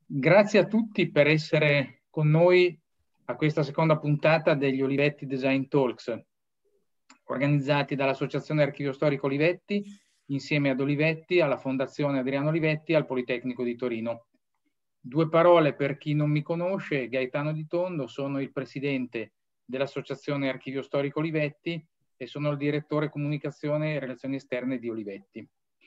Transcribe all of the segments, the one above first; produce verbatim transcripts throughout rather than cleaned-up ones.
Grazie a tutti per essere con noi a questa seconda puntata degli Olivetti Design Talks, organizzati dall'Associazione Archivio Storico Olivetti, insieme ad Olivetti, alla Fondazione Adriano Olivetti e al Politecnico di Torino. Due parole per chi non mi conosce: Gaetano Di Tondo, sono il presidente dell'Associazione Archivio Storico Olivetti e sono il direttore comunicazione e relazioni esterne di Olivetti.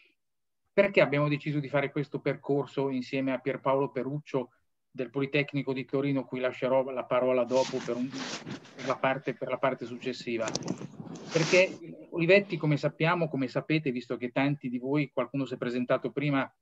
Perché abbiamo deciso di fare questo percorso insieme a Pierpaolo Peruccio del Politecnico di Torino, cui lascerò la parola dopo per, un, per, la, parte, per la parte successiva? Perché Olivetti, come sappiamo, come sapete, visto che tanti di voi, qualcuno si è presentato prima,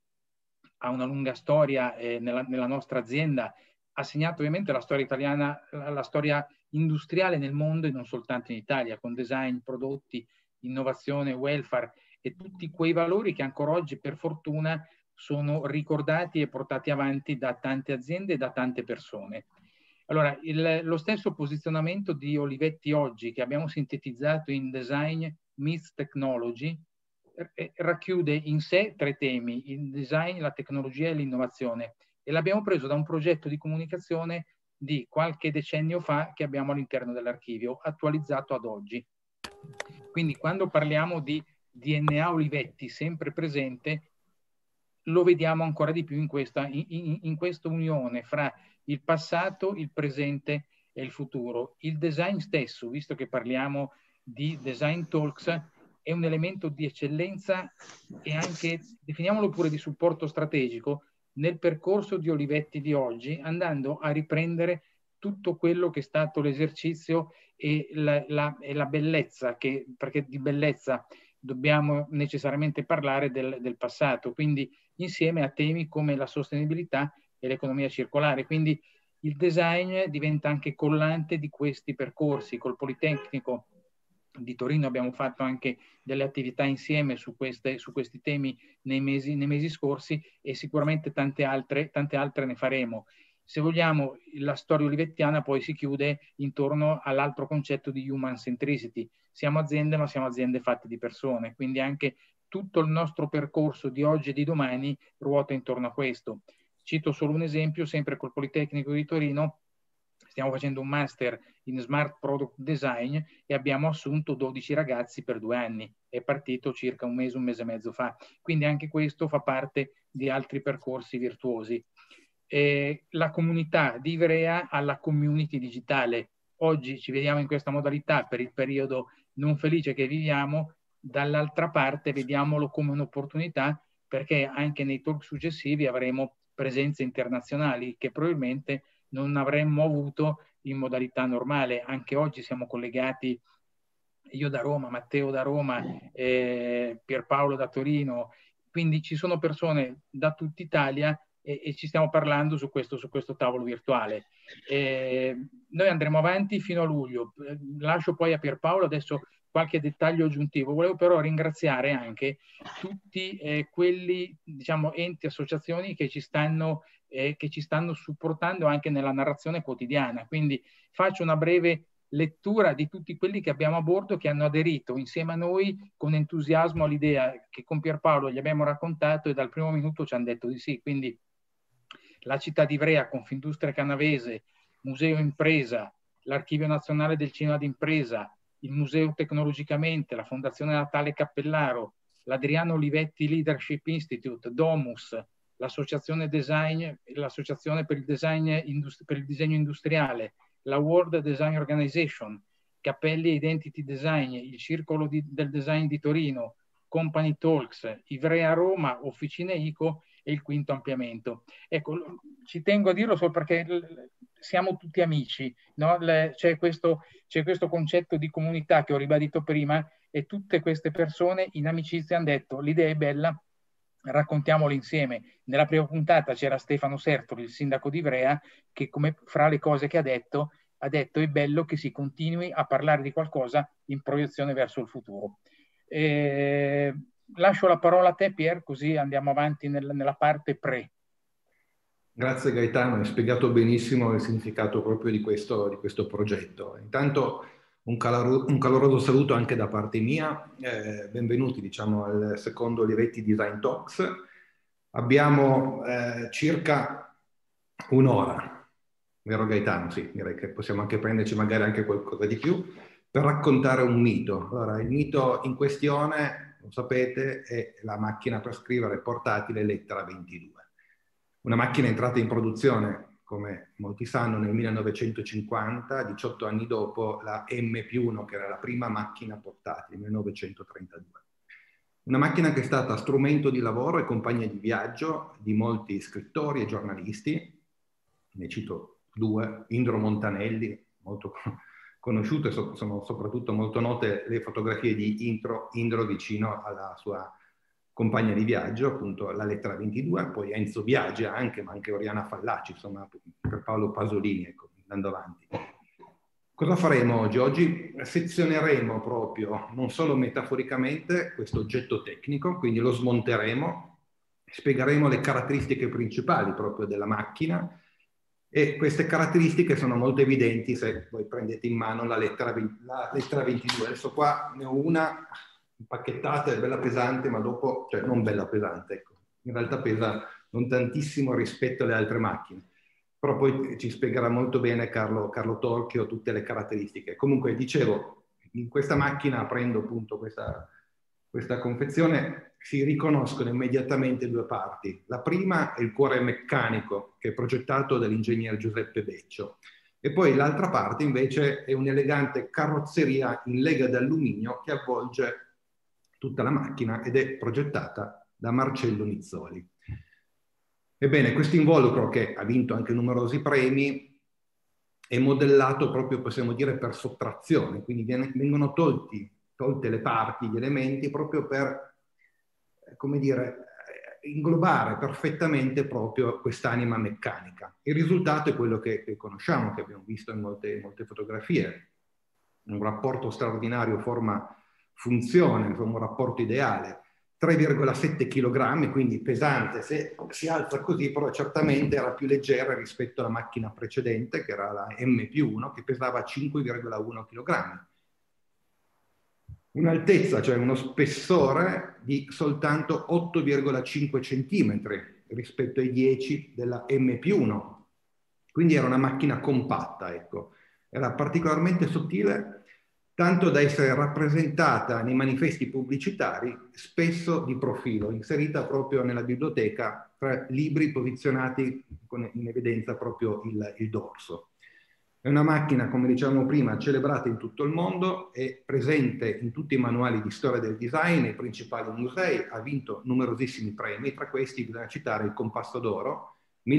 ha una lunga storia eh, nella, nella nostra azienda, ha segnato ovviamente la storia italiana, la, la storia industriale nel mondo e non soltanto in Italia, con design, prodotti, innovazione, welfare e tutti quei valori che ancora oggi, per fortuna, sono ricordati e portati avanti da tante aziende e da tante persone. Allora, il, lo stesso posizionamento di Olivetti oggi, che abbiamo sintetizzato in Design meets Technology, eh, racchiude in sé tre temi: il design, la tecnologia e l'innovazione. E l'abbiamo preso da un progetto di comunicazione di qualche decennio fa che abbiamo all'interno dell'archivio, attualizzato ad oggi. Quindi quando parliamo di D N A Olivetti sempre presente, lo vediamo ancora di più in questa, in, in, in questa unione fra il passato, il presente e il futuro. Il design stesso, visto che parliamo di Design Talks, è un elemento di eccellenza e anche, definiamolo pure, di supporto strategico nel percorso di Olivetti di oggi, andando a riprendere tutto quello che è stato l'esercizio e la, la, e la bellezza, che, perché di bellezza dobbiamo necessariamente parlare del, del passato, quindi insieme a temi come la sostenibilità e l'economia circolare. Quindi il design diventa anche collante di questi percorsi. Col Politecnico di Torino abbiamo fatto anche delle attività insieme su, queste, su questi temi nei mesi, nei mesi scorsi, e sicuramente tante altre, tante altre ne faremo. Se vogliamo, la storia olivettiana poi si chiude intorno all'altro concetto di human centricity. Siamo aziende, ma siamo aziende fatte di persone, quindi anche tutto il nostro percorso di oggi e di domani ruota intorno a questo. Cito solo un esempio, sempre col Politecnico di Torino. Stiamo facendo un master in Smart Product Design e abbiamo assunto dodici ragazzi per due anni. È partito circa un mese, un mese e mezzo fa. Quindi anche questo fa parte di altri percorsi virtuosi. Eh, la comunità di Ivrea alla community digitale. Oggi ci vediamo in questa modalità per il periodo non felice che viviamo, dall'altra parte vediamolo come un'opportunità, perché anche nei talk successivi avremo presenze internazionali che probabilmente non avremmo avuto in modalità normale. Anche oggi siamo collegati, io da Roma, Matteo da Roma, eh, Pierpaolo da Torino, quindi ci sono persone da tutta Italia e, e ci stiamo parlando su questo, su questo tavolo virtuale. Eh, noi andremo avanti fino a luglio. Lascio poi a Pierpaolo adesso qualche dettaglio aggiuntivo. Volevo però ringraziare anche tutti eh, quelli, diciamo, enti, associazioni che ci stanno eh, che ci stanno supportando anche nella narrazione quotidiana. Quindi faccio una breve lettura di tutti quelli che abbiamo a bordo, che hanno aderito insieme a noi con entusiasmo all'idea che con Pierpaolo gli abbiamo raccontato, e dal primo minuto ci hanno detto di sì. Quindi la città di Ivrea, Confindustria Canavese, Museo Impresa, l'Archivio Nazionale del Cinema d'Impresa, il Museo Tecnologicamente, la Fondazione Natale Cappellaro, l'Adriano Olivetti Leadership Institute, Domus, l'Associazione Design, l'Associazione per il, Design, per il Disegno Industriale, la World Design Organization, Cappelli Identity Design, il Circolo di, del Design di Torino, Company Talks, Ivrea Roma, Officine ICO e il quinto ampliamento. Ecco, ci tengo a dirlo solo perché siamo tutti amici, no? C'è questo, c'è questo concetto di comunità che ho ribadito prima, e tutte queste persone in amicizia hanno detto: l'idea è bella, raccontiamolo insieme. Nella prima puntata c'era Stefano Sertoli, il sindaco di Ivrea, che, come fra le cose che ha detto, ha detto: è bello che si continui a parlare di qualcosa in proiezione verso il futuro. Eh, lascio la parola a te, Pier, così andiamo avanti nel, nella parte pre. Grazie Gaetano, hai spiegato benissimo il significato proprio di questo, di questo progetto. Intanto un, caloro, un caloroso saluto anche da parte mia, eh, benvenuti diciamo al secondo Olivetti Design Talks. Abbiamo eh, circa un'ora, vero Gaetano? Sì, direi che possiamo anche prenderci magari anche qualcosa di più per raccontare un mito. Allora, il mito in questione, lo sapete, è la macchina per scrivere portatile Lettera ventidue. Una macchina entrata in produzione, come molti sanno, nel millenovecentocinquanta, diciotto anni dopo la M più uno, che era la prima macchina portatile, nel millenovecentotrentadue. Una macchina che è stata strumento di lavoro e compagna di viaggio di molti scrittori e giornalisti. Ne cito due: Indro Montanelli, molto conosciute, sono soprattutto molto note le fotografie di Indro, Indro vicino alla sua compagna di viaggio, appunto la Lettera ventidue, poi Enzo Biagi anche, ma anche Oriana Fallaci, insomma, per Paolo Pasolini, ecco, andando avanti. Cosa faremo oggi? Oggi sezioneremo proprio, non solo metaforicamente, questo oggetto tecnico, quindi lo smonteremo, spiegheremo le caratteristiche principali proprio della macchina, e queste caratteristiche sono molto evidenti se voi prendete in mano la lettera, la lettera ventidue. Adesso qua ne ho una impacchettata, è bella pesante, ma dopo, cioè non bella pesante, ecco, in realtà pesa non tantissimo rispetto alle altre macchine. Però poi ci spiegherà molto bene Carlo, Carlo Torchio tutte le caratteristiche. Comunque, dicevo, in questa macchina, aprendo appunto questa, questa confezione, si riconoscono immediatamente due parti. La prima è il cuore meccanico, che è progettato dall'ingegner Giuseppe Beccio, e poi l'altra parte invece è un'elegante carrozzeria in lega d'alluminio che avvolge tutta la macchina ed è progettata da Marcello Nizzoli. Ebbene, questo involucro, che ha vinto anche numerosi premi, è modellato proprio, possiamo dire, per sottrazione, quindi viene, vengono tolti, tolte le parti, gli elementi, proprio per, come dire, inglobare perfettamente proprio quest'anima meccanica. Il risultato è quello che, che conosciamo, che abbiamo visto in molte, molte fotografie, un rapporto straordinario forma-funzione, insomma un rapporto ideale. tre virgola sette chilogrammi, quindi pesante, se si alza così, però certamente era più leggera rispetto alla macchina precedente, che era la M più uno, che pesava cinque virgola uno chilogrammi. Un'altezza, cioè uno spessore di soltanto otto virgola cinque centimetri rispetto ai dieci della M più uno. Quindi era una macchina compatta, ecco. Era particolarmente sottile, tanto da essere rappresentata nei manifesti pubblicitari spesso di profilo, inserita proprio nella biblioteca tra libri posizionati con in evidenza proprio il, il dorso. È una macchina, come dicevamo prima, celebrata in tutto il mondo, è presente in tutti i manuali di storia del design, nei principali musei, ha vinto numerosissimi premi, tra questi bisogna citare il Compasso d'Oro,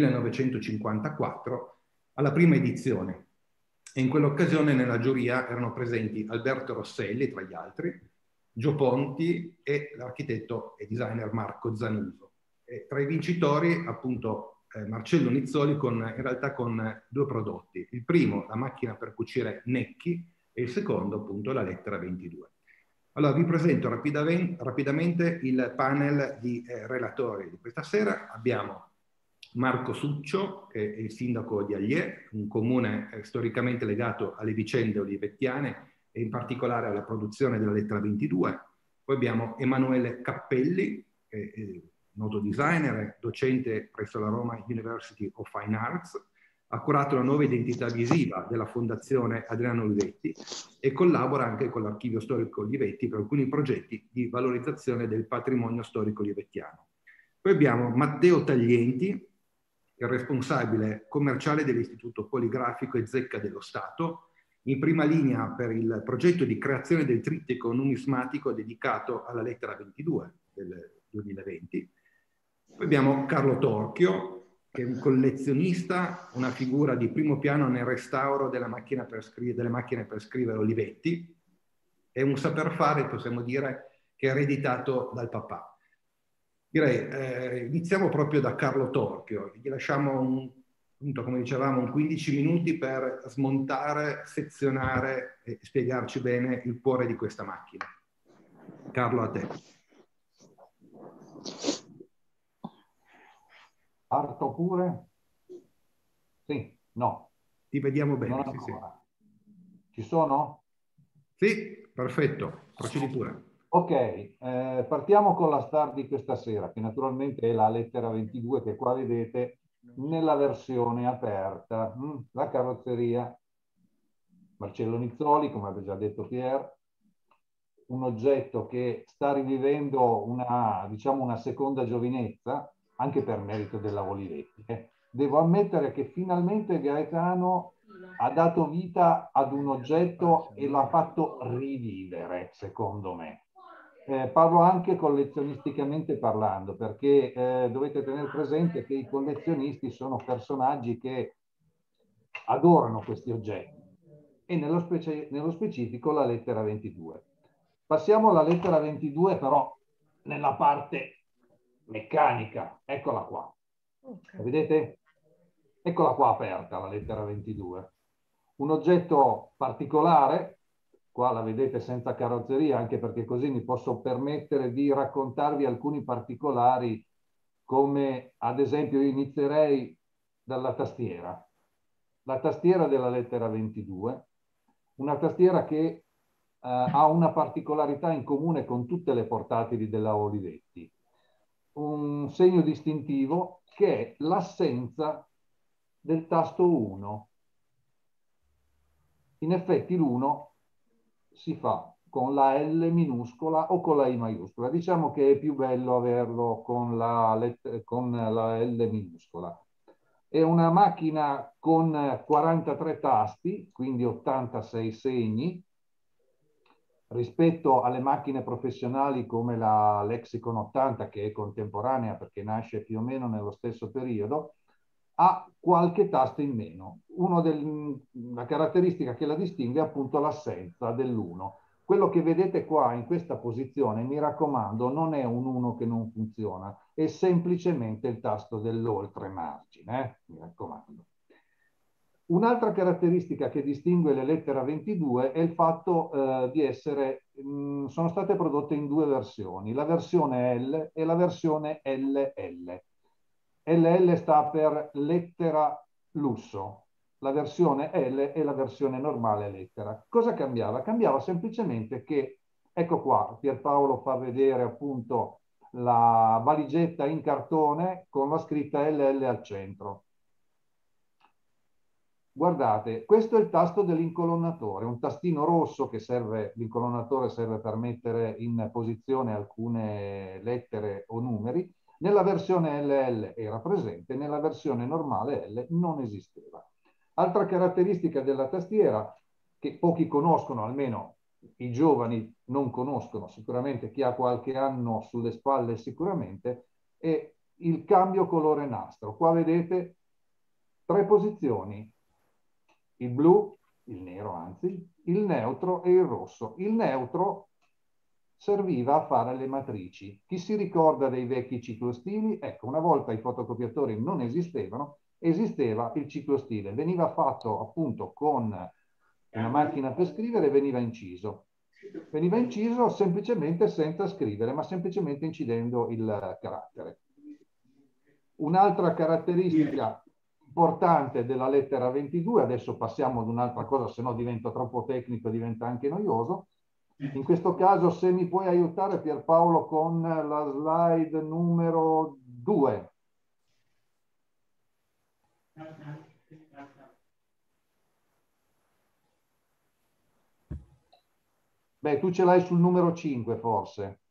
millenovecentocinquantaquattro, alla prima edizione. E in quell'occasione nella giuria erano presenti Alberto Rosselli, tra gli altri, Gio Ponti e l'architetto e designer Marco Zanuso. E tra i vincitori, appunto, eh, Marcello Nizzoli, con, in realtà con due prodotti. Il primo, la macchina per cucire Necchi, e il secondo, appunto, la Lettera ventidue. Allora, vi presento rapidamente, rapidamente il panel di eh, relatori di questa sera. Abbiamo Marco Succio, che è il sindaco di Allier, un comune eh, storicamente legato alle vicende olivettiane e in particolare alla produzione della Lettera ventidue. Poi abbiamo Emanuele Cappelli, che è noto designer, docente presso la Roma University of Fine Arts, ha curato la nuova identità visiva della Fondazione Adriano Olivetti e collabora anche con l'Archivio Storico Olivetti per alcuni progetti di valorizzazione del patrimonio storico olivettiano. Poi abbiamo Matteo Taglienti, il responsabile commerciale dell'Istituto Poligrafico e Zecca dello Stato, in prima linea per il progetto di creazione del trittico numismatico dedicato alla Lettera ventidue del duemilaventi. Poi abbiamo Carlo Torchio, che è un collezionista, una figura di primo piano nel restauro della macchina per scrivere, delle macchine per scrivere Olivetti, è un saper fare, possiamo dire, che è ereditato dal papà. Direi, eh, iniziamo proprio da Carlo Torchio, gli lasciamo, un, appunto, come dicevamo, un quindici minuti per smontare, sezionare e spiegarci bene il cuore di questa macchina. Carlo, a te. Parto pure? Sì, no. Ti vediamo bene. Non sì, ancora. Ci sono? Sì, perfetto, procedi pure. Ok, eh, partiamo con la star di questa sera, che naturalmente è la Lettera ventidue, che qua vedete nella versione aperta. Mm, la carrozzeria. Marcello Nizzoli, come aveva già detto Pier, un oggetto che sta rivivendo una, diciamo, una seconda giovinezza, anche per merito della Olivetti. Eh. Devo ammettere che finalmente Gaetano ha dato vita ad un oggetto e l'ha fatto rivivere, secondo me. Eh, parlo anche collezionisticamente parlando, perché eh, dovete tenere presente che i collezionisti sono personaggi che adorano questi oggetti, e nello, specie, nello specifico la lettera ventidue. Passiamo alla lettera ventidue, però nella parte meccanica. Eccola qua. Okay. Vedete? Eccola qua aperta la lettera ventidue. Un oggetto particolare, qua la vedete senza carrozzeria, anche perché così mi posso permettere di raccontarvi alcuni particolari, come ad esempio io inizierei dalla tastiera. La tastiera della lettera ventidue, una tastiera che eh, ha una particolarità in comune con tutte le portatili della Olivetti, un segno distintivo che è l'assenza del tasto uno. In effetti l'uno si fa con la L minuscola o con la I maiuscola. Diciamo che è più bello averlo con la, con la L minuscola. È una macchina con quarantatré tasti, quindi ottantasei segni, rispetto alle macchine professionali come la Lexicon ottanta, che è contemporanea perché nasce più o meno nello stesso periodo, ha qualche tasto in meno. Uno del, la caratteristica che la distingue è appunto l'assenza dell'uno. Quello che vedete qua in questa posizione, mi raccomando, non è un uno che non funziona, è semplicemente il tasto dell'oltremargine, eh? Mi raccomando. Un'altra caratteristica che distingue le lettere ventidue è il fatto eh, di essere, mh, sono state prodotte in due versioni, la versione L e la versione L L. L L sta per lettera lusso, la versione L è la versione normale lettera. Cosa cambiava? Cambiava semplicemente che, ecco qua, Pierpaolo fa vedere appunto la valigetta in cartone con la scritta L L al centro. Guardate, questo è il tasto dell'incolonnatore, un tastino rosso che serve, l'incolonnatore serve per mettere in posizione alcune lettere o numeri. Nella versione L L era presente, nella versione normale L non esisteva. Altra caratteristica della tastiera, che pochi conoscono, almeno i giovani non conoscono, sicuramente chi ha qualche anno sulle spalle sicuramente, è il cambio colore nastro. Qua vedete tre posizioni: il blu, il nero anzi, il neutro e il rosso. Il neutro serviva a fare le matrici. Chi si ricorda dei vecchi ciclostili? Ecco, una volta i fotocopiatori non esistevano, esisteva il ciclostile. Veniva fatto appunto con una macchina per scrivere e veniva inciso. Veniva inciso semplicemente senza scrivere, ma semplicemente incidendo il carattere. Un'altra caratteristica importante della lettera ventidue, adesso passiamo ad un'altra cosa, se no diventa troppo tecnico, diventa anche noioso. In questo caso, se mi puoi aiutare Pierpaolo con la slide numero due. Beh, tu ce l'hai sul numero cinque forse.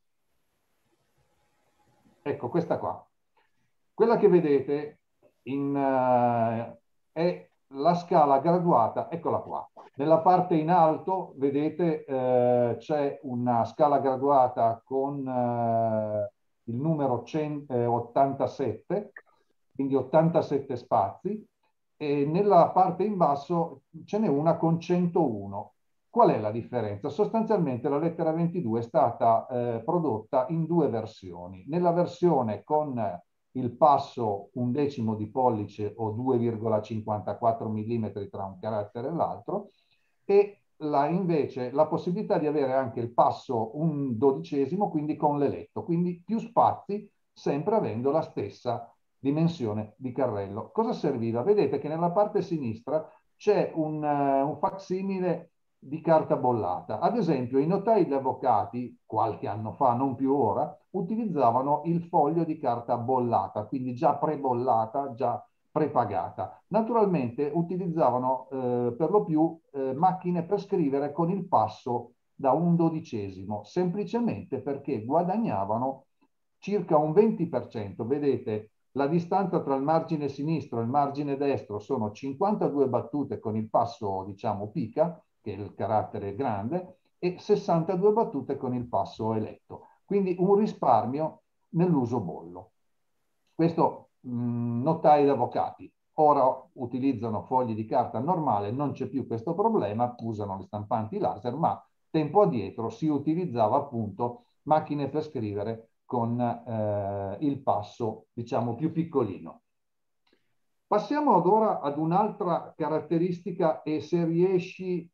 Ecco, questa qua. Quella che vedete in, uh, è la scala graduata, eccola qua. Nella parte in alto, vedete, eh, c'è una scala graduata con eh, il numero ottantasette, quindi ottantasette spazi, e nella parte in basso ce n'è una con centouno. Qual è la differenza? Sostanzialmente la lettera ventidue è stata eh, prodotta in due versioni. Nella versione con il passo un decimo di pollice o due virgola cinquantaquattro millimetri tra un carattere e l'altro, e la, invece la possibilità di avere anche il passo un dodicesimo, quindi con l'eletto, quindi più spazi, sempre avendo la stessa dimensione di carrello. Cosa serviva? Vedete che nella parte sinistra c'è un, uh, un facsimile di carta bollata. Ad esempio, i notai gli avvocati, qualche anno fa, non più ora, utilizzavano il foglio di carta bollata, quindi già prebollata, già prepagata. Naturalmente utilizzavano eh, per lo più eh, macchine per scrivere con il passo da un dodicesimo, semplicemente perché guadagnavano circa un venti per cento. Vedete, la distanza tra il margine sinistro e il margine destro sono cinquantadue battute con il passo, diciamo, pica, che è il carattere grande, e sessantadue battute con il passo eletto. Quindi un risparmio nell'uso bollo. Questo mh, notai ed avvocati. Ora utilizzano fogli di carta normale, non c'è più questo problema, usano le stampanti laser, ma tempo addietro si utilizzava appunto macchine per scrivere con eh, il passo, diciamo, più piccolino. Passiamo ad ora ad un'altra caratteristica, e se riesci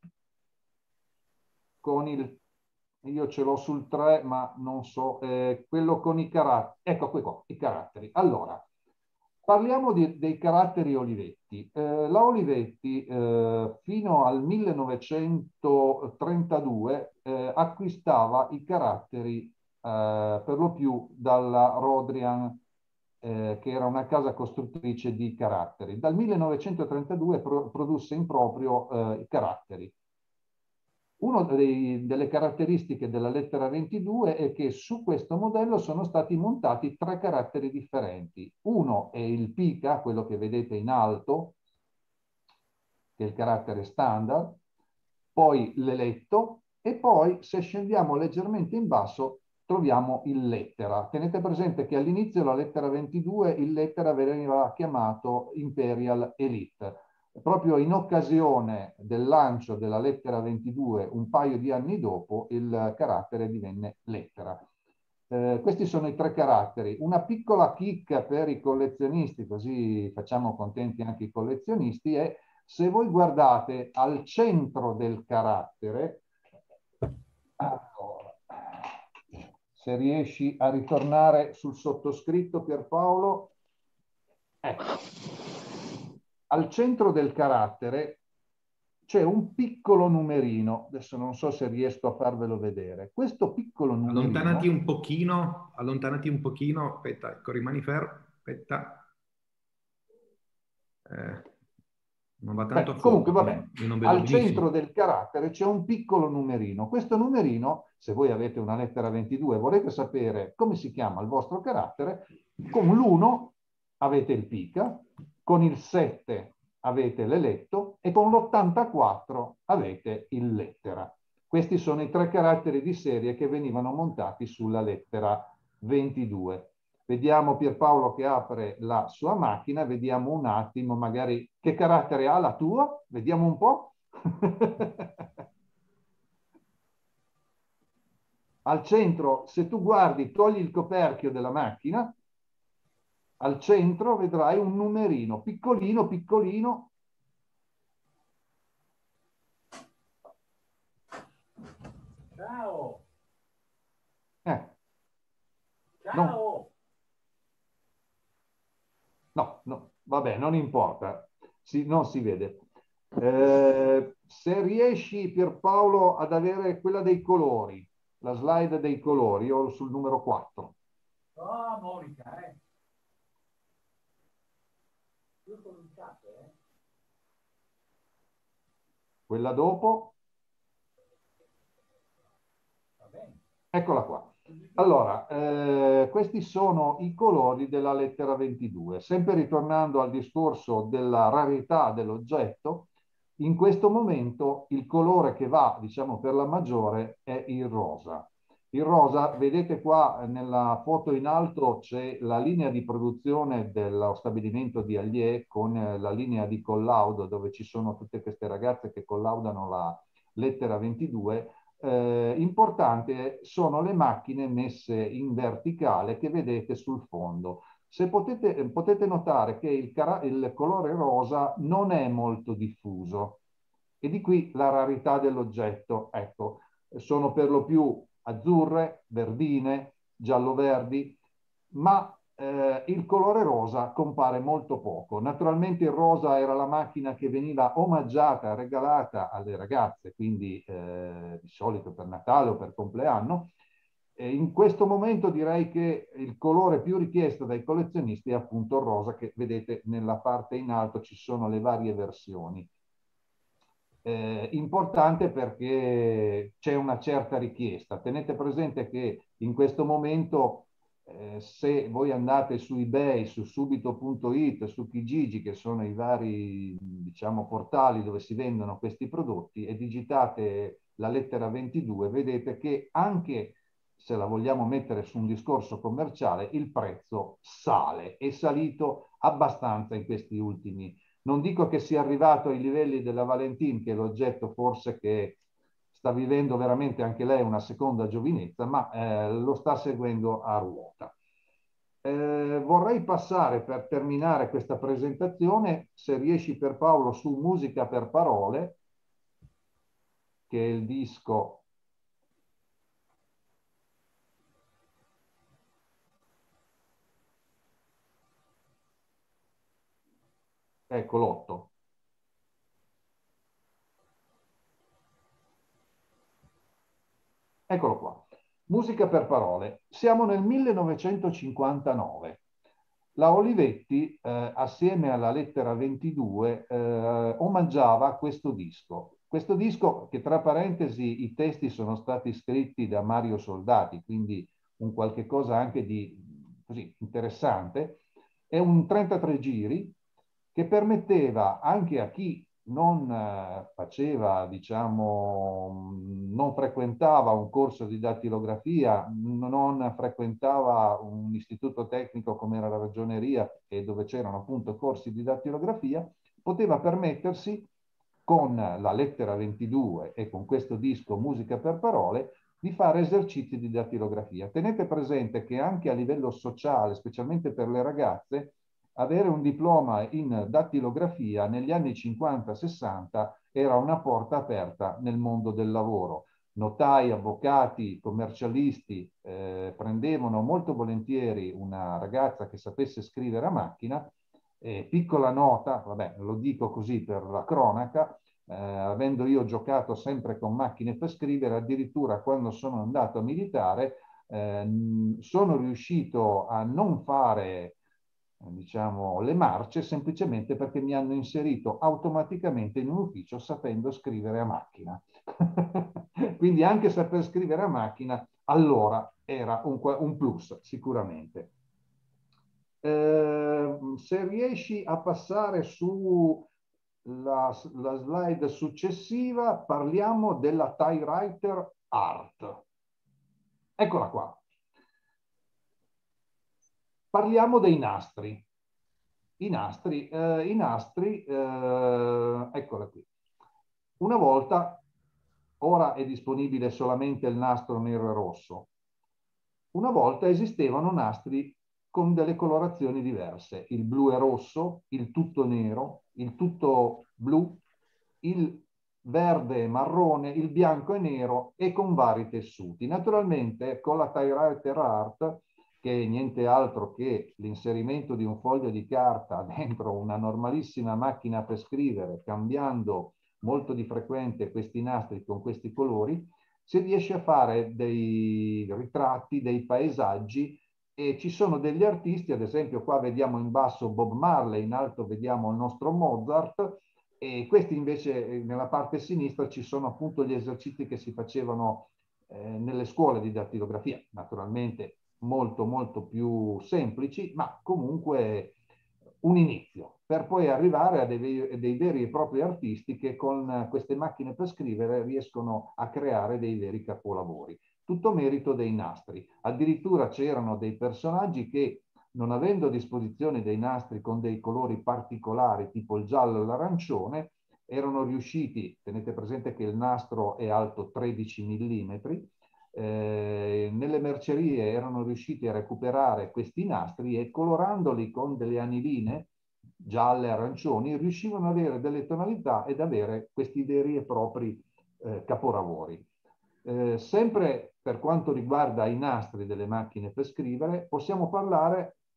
con il... Io ce l'ho sul tre, ma non so, eh, quello con i caratteri. Ecco qui qua, i caratteri. Allora, parliamo di, dei caratteri Olivetti. Eh, la Olivetti eh, fino al millenovecentotrentadue eh, acquistava i caratteri eh, per lo più dalla Rodrian, eh, che era una casa costruttrice di caratteri. Dal millenovecentotrentadue pro produsse in proprio eh, i caratteri. Una delle caratteristiche della lettera ventidue è che su questo modello sono stati montati tre caratteri differenti. Uno è il pica, quello che vedete in alto, che è il carattere standard, poi l'eletto, e poi se scendiamo leggermente in basso troviamo il lettera. Tenete presente che all'inizio la lettera ventidue, il lettera veniva chiamato Imperial Elite. Proprio in occasione del lancio della lettera ventidue, un paio di anni dopo, il carattere divenne lettera. Eh, questi sono i tre caratteri. Una piccola chicca per i collezionisti, così facciamo contenti anche i collezionisti, è se voi guardate al centro del carattere, allora, se riesci a ritornare sul sottoscritto, Pierpaolo, ecco. Al centro del carattere c'è un piccolo numerino, adesso non so se riesco a farvelo vedere. Questo piccolo numerino... Allontanati un pochino, allontanati un pochino, aspetta, ecco, rimani fermo, aspetta. Eh, non va tanto Beh, a comunque fuoco, va bene. io non vedo Al benissimo. centro del carattere c'è un piccolo numerino. Questo numerino, se voi avete una lettera ventidue e volete sapere come si chiama il vostro carattere, con l'uno avete il pica, con il sette avete l'eletto e con l'ottantaquattro avete il lettera. Questi sono i tre caratteri di serie che venivano montati sulla lettera ventidue. Vediamo Pierpaolo che apre la sua macchina, vediamo un attimo magari che carattere ha la tua, vediamo un po'. Al centro, se tu guardi, togli il coperchio della macchina, al centro vedrai un numerino piccolino, piccolino. Ciao! Eh. Ciao! No, no, vabbè, non importa, si, non si vede. Eh, se riesci, Pierpaolo, ad avere quella dei colori, la slide dei colori, io sul numero quattro. Oh, Monica, eh! Io ho cominciato, eh! Quella dopo. Va bene. Eccola qua. Allora, eh, questi sono i colori della lettera ventidue. Sempre ritornando al discorso della rarità dell'oggetto, in questo momento il colore che va, diciamo, per la maggiore è il rosa. Il rosa, vedete qua nella foto in alto c'è la linea di produzione dello stabilimento di Allier con la linea di collaudo dove ci sono tutte queste ragazze che collaudano la lettera ventidue. Eh, importante sono le macchine messe in verticale che vedete sul fondo. Se potete, potete notare che il, il colore rosa non è molto diffuso e di qui la rarità dell'oggetto. Ecco, sono per lo più azzurre, verdine, giallo-verdi, ma eh, il colore rosa compare molto poco. Naturalmente il rosa era la macchina che veniva omaggiata, regalata alle ragazze, quindi eh, di solito per Natale o per compleanno. E in questo momento direi che il colore più richiesto dai collezionisti è appunto il rosa, che vedete nella parte in alto ci sono le varie versioni. Eh, importante perché c'è una certa richiesta. Tenete presente che in questo momento eh, se voi andate su eBay, su subito punto it, su Kijiji, che sono i vari, diciamo, portali dove si vendono questi prodotti, e digitate la lettera ventidue, vedete che anche se la vogliamo mettere su un discorso commerciale, il prezzo sale, è salito abbastanza in questi ultimi anni. Non dico che sia arrivato ai livelli della Valentine, che è l'oggetto forse che sta vivendo veramente anche lei una seconda giovinezza, ma eh, lo sta seguendo a ruota. Eh, vorrei passare, per terminare questa presentazione, se riesci per Paolo, su Musica per parole, che è il disco ecco l'otto. Eccolo qua. Musica per parole. Siamo nel millenovecentocinquantanove. La Olivetti, eh, assieme alla lettera ventidue, eh, omaggiava questo disco. Questo disco, che tra parentesi i testi sono stati scritti da Mario Soldati, quindi un qualche cosa anche di così interessante, è un trentatré giri che permetteva anche a chi non eh, faceva, diciamo, non frequentava un corso di dattilografia, non frequentava un istituto tecnico come era la ragioneria e dove c'erano appunto corsi di dattilografia, poteva permettersi con la lettera ventidue e con questo disco Musica per parole di fare esercizi di dattilografia. Tenete presente che anche a livello sociale, specialmente per le ragazze, avere un diploma in dattilografia negli anni cinquanta sessanta era una porta aperta nel mondo del lavoro. Notai, avvocati, commercialisti eh, prendevano molto volentieri una ragazza che sapesse scrivere a macchina. Eh, piccola nota, vabbè, lo dico così per la cronaca, eh, avendo io giocato sempre con macchine per scrivere, addirittura quando sono andato a militare, eh, sono riuscito a non fare diciamo, le marce semplicemente perché mi hanno inserito automaticamente in un ufficio sapendo scrivere a macchina. Quindi anche saper scrivere a macchina allora era un, un plus, sicuramente. Eh, se riesci a passare su la, la slide successiva, parliamo della Typewriter Art. Eccola qua. Parliamo dei nastri. I nastri, eh, i nastri eh, eccola qui. Una volta, ora è disponibile solamente il nastro nero e rosso. Una volta esistevano nastri con delle colorazioni diverse. Il blu e rosso, il tutto nero, il tutto blu, il verde e marrone, il bianco e nero e con vari tessuti. Naturalmente con la Typewriter Art, che è niente altro che l'inserimento di un foglio di carta dentro una normalissima macchina per scrivere, cambiando molto di frequente questi nastri con questi colori, si riesce a fare dei ritratti, dei paesaggi, e ci sono degli artisti, ad esempio qua vediamo in basso Bob Marley, in alto vediamo il nostro Mozart, e questi invece nella parte sinistra ci sono appunto gli esercizi che si facevano eh, nelle scuole di dattilografia, naturalmente molto molto più semplici, ma comunque un inizio, per poi arrivare a dei, dei veri e propri artisti che con queste macchine per scrivere riescono a creare dei veri capolavori. Tutto merito dei nastri. Addirittura c'erano dei personaggi che, non avendo a disposizione dei nastri con dei colori particolari, tipo il giallo e l'arancione, erano riusciti, tenete presente che il nastro è alto tredici millimetri, eh, nelle mercerie erano riusciti a recuperare questi nastri e colorandoli con delle aniline gialle, arancioni, riuscivano ad avere delle tonalità ed avere questi veri e propri eh, capolavori. Eh, sempre per quanto riguarda i nastri delle macchine per scrivere, possiamo parlare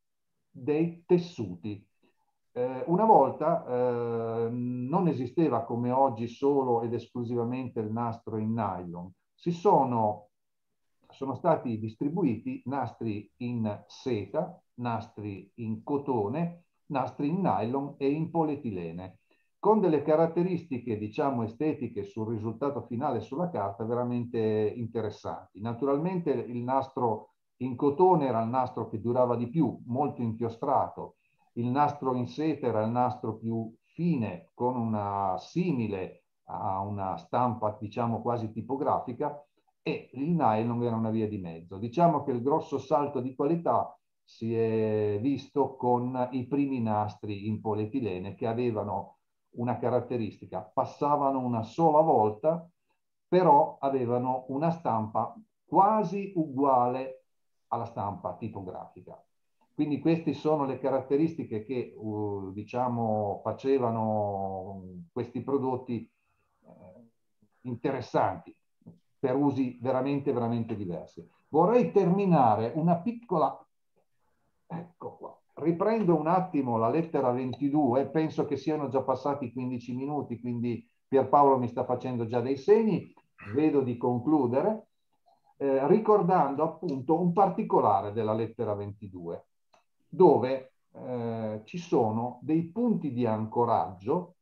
dei tessuti. Eh, una volta eh, non esisteva come oggi solo ed esclusivamente il nastro in nylon. Si sono, sono stati distribuiti nastri in seta, nastri in cotone, nastri in nylon e in polietilene, con delle caratteristiche, diciamo, estetiche sul risultato finale sulla carta veramente interessanti. Naturalmente il nastro in cotone era il nastro che durava di più, molto inchiostrato. Il nastro in seta era il nastro più fine, con una simile a una stampa, diciamo, quasi tipografica, e il nylon era una via di mezzo. Diciamo che il grosso salto di qualità si è visto con i primi nastri in polietilene, che avevano una caratteristica: passavano una sola volta, però avevano una stampa quasi uguale alla stampa tipografica. Quindi queste sono le caratteristiche che uh, diciamo facevano questi prodotti eh, interessanti per usi veramente veramente diversi. Vorrei terminare una piccola, ecco qua, riprendo un attimo la lettera ventidue, penso che siano già passati quindici minuti, quindi Pierpaolo mi sta facendo già dei segni, vedo di concludere, eh, ricordando appunto un particolare della lettera ventidue, dove eh, ci sono dei punti di ancoraggio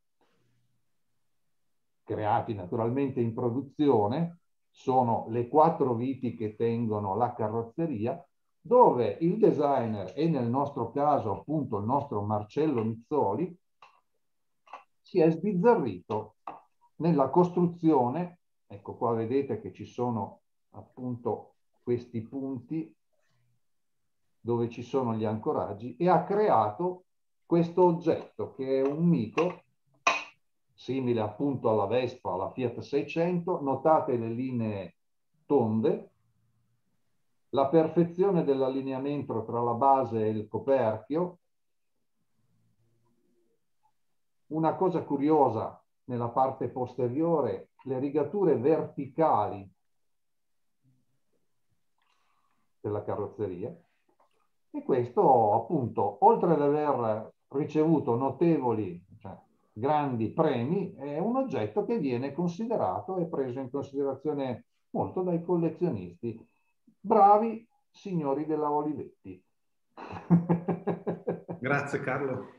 creati naturalmente in produzione, sono le quattro viti che tengono la carrozzeria, dove il designer, e nel nostro caso appunto il nostro Marcello Nizzoli, si è sbizzarrito nella costruzione. Ecco qua, vedete che ci sono appunto questi punti dove ci sono gli ancoraggi, e ha creato questo oggetto che è un mito simile appunto alla Vespa, alla Fiat seicento. Notate le linee tonde, la perfezione dell'allineamento tra la base e il coperchio. Una cosa curiosa, nella parte posteriore, le rigature verticali della carrozzeria. E questo appunto, oltre ad aver ricevuto notevoli, cioè, grandi premi, è un oggetto che viene considerato e preso in considerazione molto dai collezionisti. Bravi signori della Olivetti. Grazie Carlo.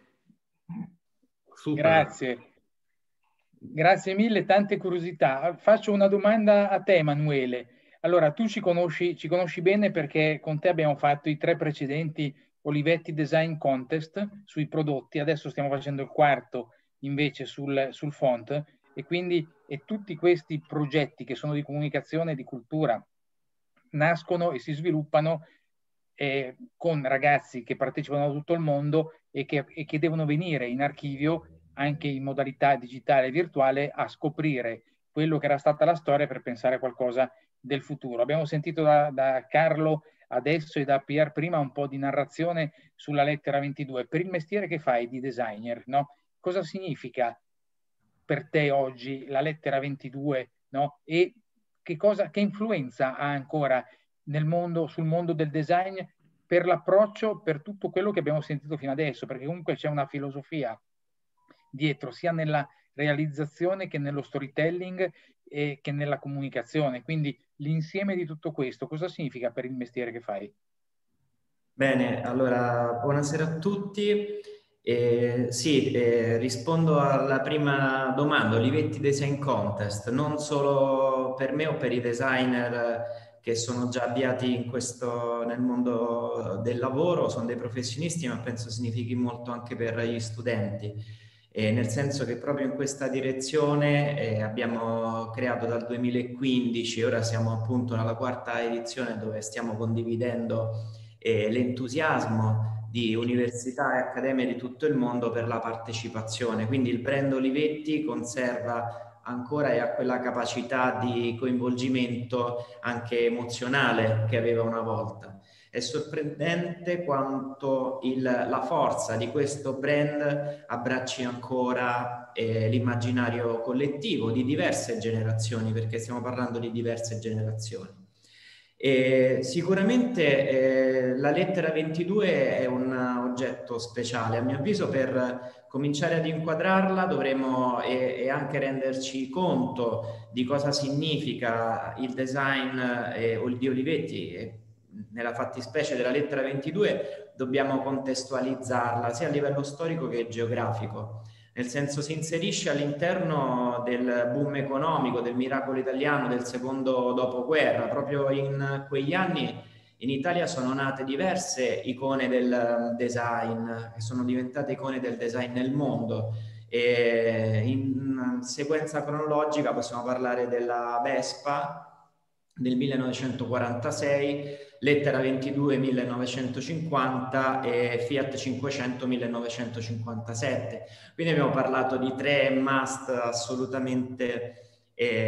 Super. Grazie. Grazie mille, tante curiosità. Faccio una domanda a te, Emanuele. Allora, tu ci conosci, ci conosci bene perché con te abbiamo fatto i tre precedenti Olivetti Design Contest sui prodotti, adesso stiamo facendo il quarto invece sul, sul font, e quindi e tutti questi progetti che sono di comunicazione e di cultura nascono e si sviluppano eh, con ragazzi che partecipano da tutto il mondo e che, e che devono venire in archivio anche in modalità digitale e virtuale a scoprire quello che era stata la storia per pensare a qualcosa del futuro. Abbiamo sentito da, da Carlo adesso e da Pier prima un po' di narrazione sulla lettera ventidue. Per il mestiere che fai di designer, no? Cosa significa per te oggi la lettera ventidue, no? E che, cosa, che influenza ha ancora nel mondo, sul mondo del design, per l'approccio, per tutto quello che abbiamo sentito fino adesso? Perché comunque c'è una filosofia dietro, sia nella realizzazione che nello storytelling e che nella comunicazione. Quindi l'insieme di tutto questo, cosa significa per il mestiere che fai? Bene, allora, buonasera a tutti. Eh, sì, eh, rispondo alla prima domanda, Olivetti Design Contest, non solo per me o per i designer che sono già avviati in questo, nel mondo del lavoro, sono dei professionisti, ma penso significhi molto anche per gli studenti. Eh, nel senso che proprio in questa direzione eh, abbiamo creato dal duemilaquindici, ora siamo appunto nella quarta edizione dove stiamo condividendo eh, l'entusiasmo di università e accademie di tutto il mondo per la partecipazione. Quindi il brand Olivetti conserva ancora e ha quella capacità di coinvolgimento anche emozionale che aveva una volta. È sorprendente quanto il, la forza di questo brand abbracci ancora eh, l'immaginario collettivo di diverse generazioni, perché stiamo parlando di diverse generazioni. E sicuramente eh, la lettera ventidue è un oggetto speciale. A mio avviso, per cominciare ad inquadrarla dovremo e, e anche renderci conto di cosa significa il design eh, di Olivetti, e nella fattispecie della lettera ventidue, dobbiamo contestualizzarla sia a livello storico che geografico. Nel senso, si inserisce all'interno del boom economico, del miracolo italiano del secondo dopoguerra. Proprio in quegli anni in Italia sono nate diverse icone del design, che sono diventate icone del design nel mondo. E in sequenza cronologica possiamo parlare della Vespa del millenovecentoquarantasei, lettera ventidue millenovecentocinquanta e Fiat cinquecento millenovecentocinquantasette. Quindi abbiamo parlato di tre must assolutamente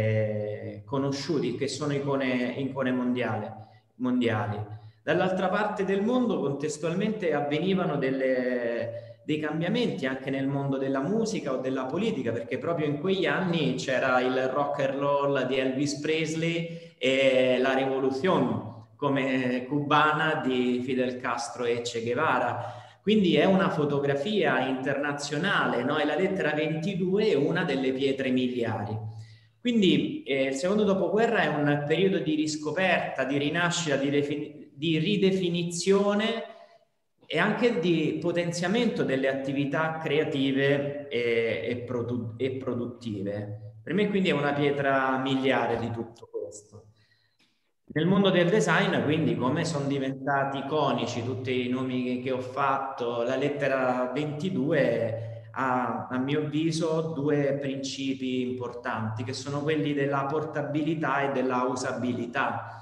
eh, conosciuti, che sono icone, icone mondiali, mondiali. Dall'altra parte del mondo contestualmente avvenivano delle, dei cambiamenti anche nel mondo della musica o della politica, perché proprio in quegli anni c'era il rock and roll di Elvis Presley e la rivoluzione come cubana di Fidel Castro e Che Guevara. Quindi è una fotografia internazionale, no? E la lettera ventidue è una delle pietre miliari. Quindi eh, il secondo dopoguerra è un periodo di riscoperta, di rinascita, di, di ridefinizione e anche di potenziamento delle attività creative e, e, produ e produttive. Per me quindi è una pietra miliare di tutto questo. Nel mondo del design, quindi, come sono diventati iconici tutti i nomi che ho fatto, la lettera ventidue ha, a mio avviso, due principi importanti, che sono quelli della portabilità e della usabilità,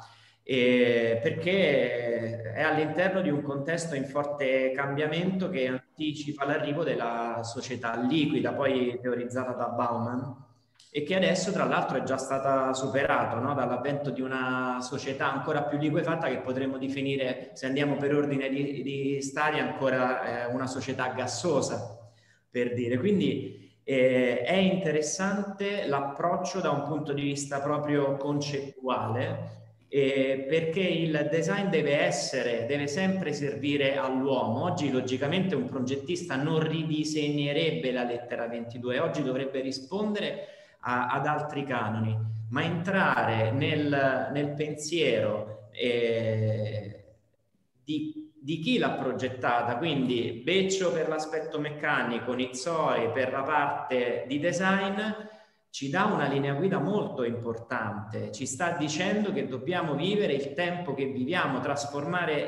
e perché è all'interno di un contesto in forte cambiamento che anticipa l'arrivo della società liquida, poi teorizzata da Bauman, e che adesso tra l'altro è già stata superata, no? Dall'avvento di una società ancora più liquefatta che potremmo definire, se andiamo per ordine di, di stadia, ancora eh, una società gassosa, per dire. Quindi eh, è interessante l'approccio da un punto di vista proprio concettuale, eh, perché il design deve essere, deve sempre servire all'uomo. Oggi logicamente un progettista non ridisegnerebbe la lettera ventidue, oggi dovrebbe rispondere A, ad altri canoni, ma entrare nel, nel pensiero eh, di, di chi l'ha progettata, quindi Beccio per l'aspetto meccanico, Nizzoi per la parte di design, ci dà una linea guida molto importante, ci sta dicendo che dobbiamo vivere il tempo che viviamo, trasformare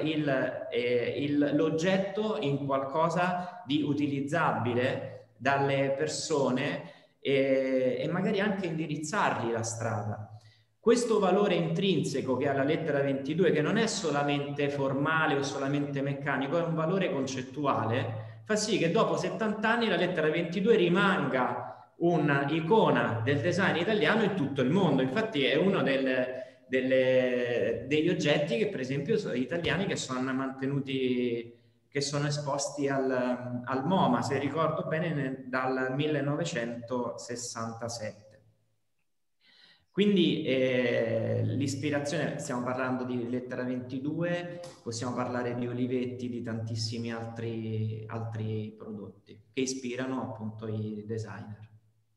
eh, l'oggetto in qualcosa di utilizzabile dalle persone e, e magari anche indirizzargli la strada. Questo valore intrinseco che ha la lettera ventidue, che non è solamente formale o solamente meccanico, è un valore concettuale, fa sì che dopo settanta anni la lettera ventidue rimanga un'icona del design italiano in tutto il mondo. Infatti è uno del, delle, degli oggetti che per esempio sono italiani che sono mantenuti, che sono esposti al, al MoMA, se ricordo bene, nel, dal millenovecentosessantasette. Quindi eh, l'ispirazione, stiamo parlando di lettera ventidue, possiamo parlare di Olivetti, di tantissimi altri, altri prodotti che ispirano appunto i designer.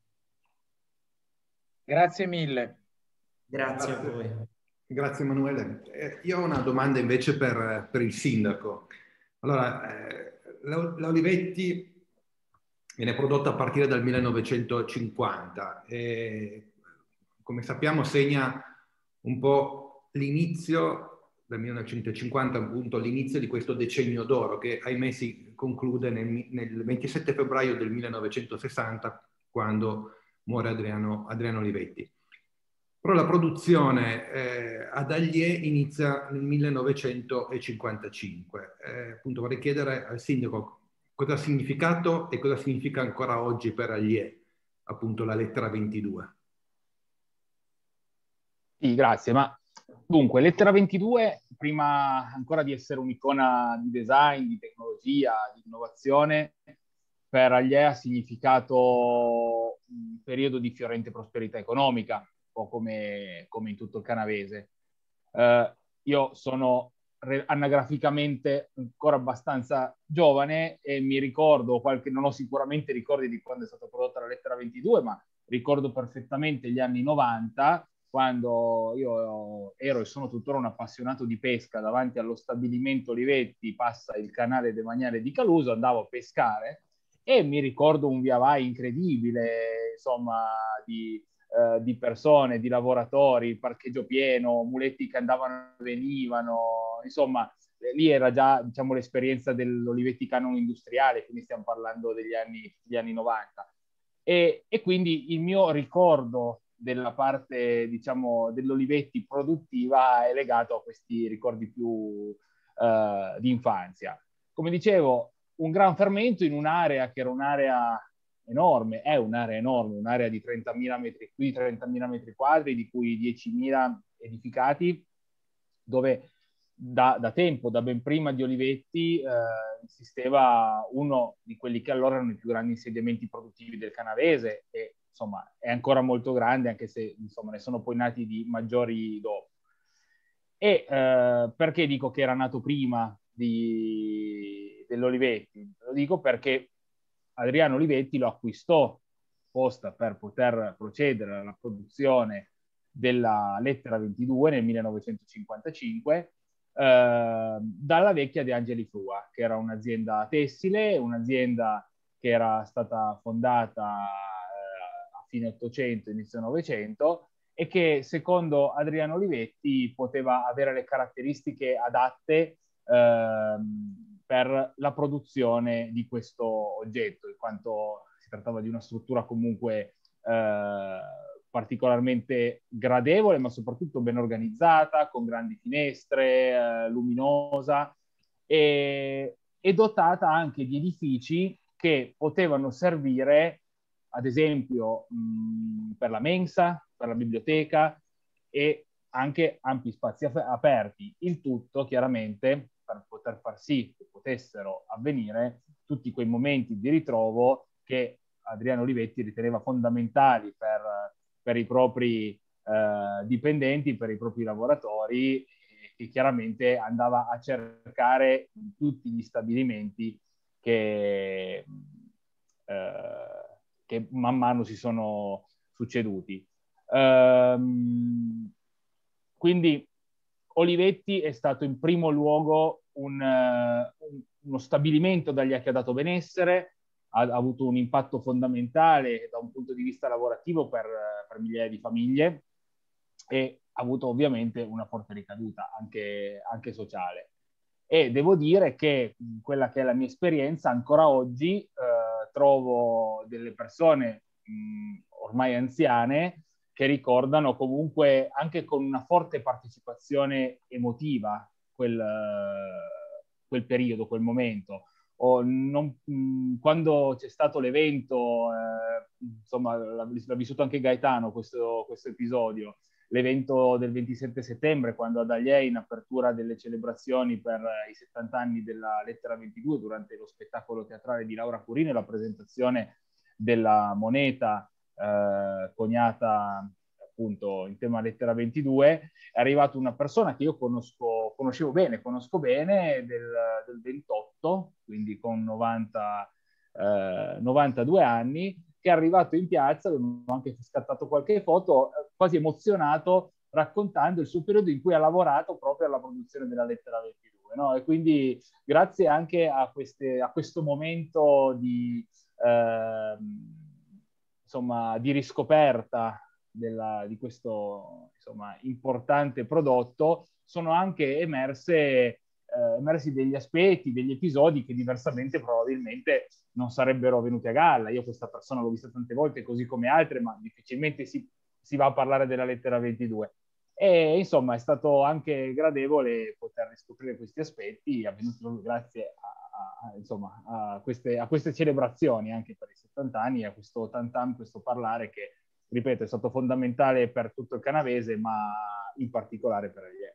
Grazie mille. Grazie, Grazie a voi. Grazie Emanuele. Eh, io ho una domanda invece per, per il sindaco. Allora, eh, la, la Olivetti viene prodotta a partire dal millenovecentocinquanta e, come sappiamo, segna un po' l'inizio, dal millenovecentocinquanta appunto, l'inizio di questo decennio d'oro che ahimè si conclude nel, nel ventisette febbraio del millenovecentosessanta, quando muore Adriano, Adriano Olivetti. Però la produzione eh, ad Allier inizia nel millenovecentocinquantacinque. Eh, appunto vorrei chiedere al sindaco cosa ha significato e cosa significa ancora oggi per Allier, appunto, la lettera ventidue. Sì, grazie. Ma dunque, lettera ventidue, prima ancora di essere un'icona di design, di tecnologia, di innovazione, per Allier ha significato un periodo di fiorente prosperità economica, un po' come, come in tutto il canavese. Eh, io sono anagraficamente ancora abbastanza giovane e mi ricordo qualche, non ho sicuramente ricordi di quando è stata prodotta la lettera ventidue, ma ricordo perfettamente gli anni novanta, quando io ero e sono tuttora un appassionato di pesca. Davanti allo stabilimento Olivetti passa il canale demaniale di Caluso, andavo a pescare e mi ricordo un via vai incredibile, insomma, di, eh, di persone, di lavoratori, il parcheggio pieno, muletti che andavano e venivano, insomma, lì era già, diciamo, l'esperienza dell'Olivetti Canon industriale, quindi stiamo parlando degli anni, degli anni novanta. E, e quindi il mio ricordo della parte, diciamo, dell'Olivetti produttiva è legato a questi ricordi più eh, di infanzia. Come dicevo, un gran fermento in un'area che era un'area enorme, è un'area enorme, un'area di trentamila metri, qui trentamila metri quadri, di cui diecimila edificati, dove da, da tempo, da ben prima di Olivetti, eh, esisteva uno di quelli che allora erano i più grandi insediamenti produttivi del canavese e insomma è ancora molto grande, anche se insomma ne sono poi nati di maggiori dopo. E eh, perché dico che era nato prima di, dell'Olivetti? Lo dico perché Adriano Olivetti lo acquistò apposta per poter procedere alla produzione della lettera ventidue nel millenovecentocinquantacinque eh, dalla vecchia De Angeli Frua, che era un'azienda tessile, un'azienda che era stata fondata eh, a fine Ottocento, inizio Novecento, e che secondo Adriano Olivetti poteva avere le caratteristiche adatte ehm, per la produzione di questo oggetto, in quanto si trattava di una struttura comunque eh, particolarmente gradevole, ma soprattutto ben organizzata, con grandi finestre, eh, luminosa e, e dotata anche di edifici che potevano servire, ad esempio, mh, per la mensa, per la biblioteca e anche ampi spazi aperti. Il tutto, chiaramente, per poter far sì che potessero avvenire tutti quei momenti di ritrovo che Adriano Olivetti riteneva fondamentali per, per i propri eh, dipendenti, per i propri lavoratori, e chiaramente andava a cercare in tutti gli stabilimenti che, eh, che man mano si sono succeduti. Um, quindi Olivetti è stato in primo luogo un, uh, uno stabilimento dagli che ha dato benessere, ha, ha avuto un impatto fondamentale da un punto di vista lavorativo per, per migliaia di famiglie e ha avuto ovviamente una forte ricaduta anche, anche sociale. E devo dire che quella che è la mia esperienza, ancora oggi eh, trovo delle persone mh, ormai anziane che ricordano comunque anche con una forte partecipazione emotiva quel, uh, quel periodo, quel momento. O non, mh, quando c'è stato l'evento, eh, insomma, l'ha, l'ha vissuto anche Gaetano questo, questo episodio, l'evento del ventisette settembre, quando ad Agliè, in apertura delle celebrazioni per i settanta anni della lettera ventidue, durante lo spettacolo teatrale di Laura Curino e la presentazione della moneta eh, coniata appunto in tema lettera ventidue, è arrivata una persona che io conosco, conoscevo bene, conosco bene, del, del ventotto, quindi con novanta, eh, novantadue anni, che è arrivato in piazza, abbiamo anche scattato qualche foto, quasi emozionato, raccontando il suo periodo in cui ha lavorato proprio alla produzione della lettera ventidue. No? E quindi grazie anche a, queste, a questo momento di, eh, insomma, di riscoperta della, di questo insomma, importante prodotto, sono anche emerse, eh, emersi degli aspetti, degli episodi che diversamente probabilmente non sarebbero venuti a galla. Io questa persona l'ho vista tante volte, così come altre, ma difficilmente si, si va a parlare della lettera ventidue. E insomma è stato anche gradevole poter riscoprire questi aspetti, avvenuti grazie a, a, insomma, a, queste, a queste celebrazioni anche per i settanta anni, a questo tantam, questo parlare che, ripeto, è stato fondamentale per tutto il canavese, ma in particolare per Agliè.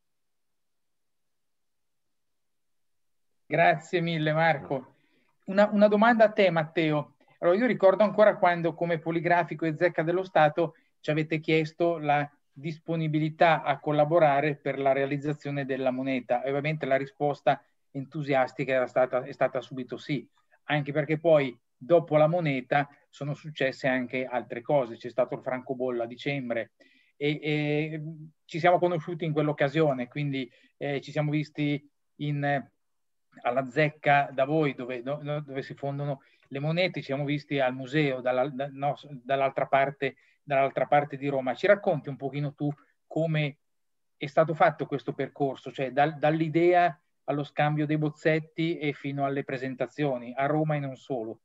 Grazie mille Marco. Una, una domanda a te, Matteo. Allora, io ricordo ancora quando come Poligrafico e Zecca dello Stato ci avete chiesto la disponibilità a collaborare per la realizzazione della moneta. E ovviamente la risposta entusiastica era stata, è stata subito sì, anche perché poi dopo la moneta sono successe anche altre cose. C'è stato il francobollo a dicembre e, e ci siamo conosciuti in quell'occasione, quindi eh, ci siamo visti in, alla Zecca da voi, dove, do, dove si fondono le monete, ci siamo visti al museo dalla, da, no, dall'altra parte, dall'altra parte di Roma. Ci racconti un pochino tu come è stato fatto questo percorso, cioè dal, dall'idea allo scambio dei bozzetti e fino alle presentazioni a Roma e non solo.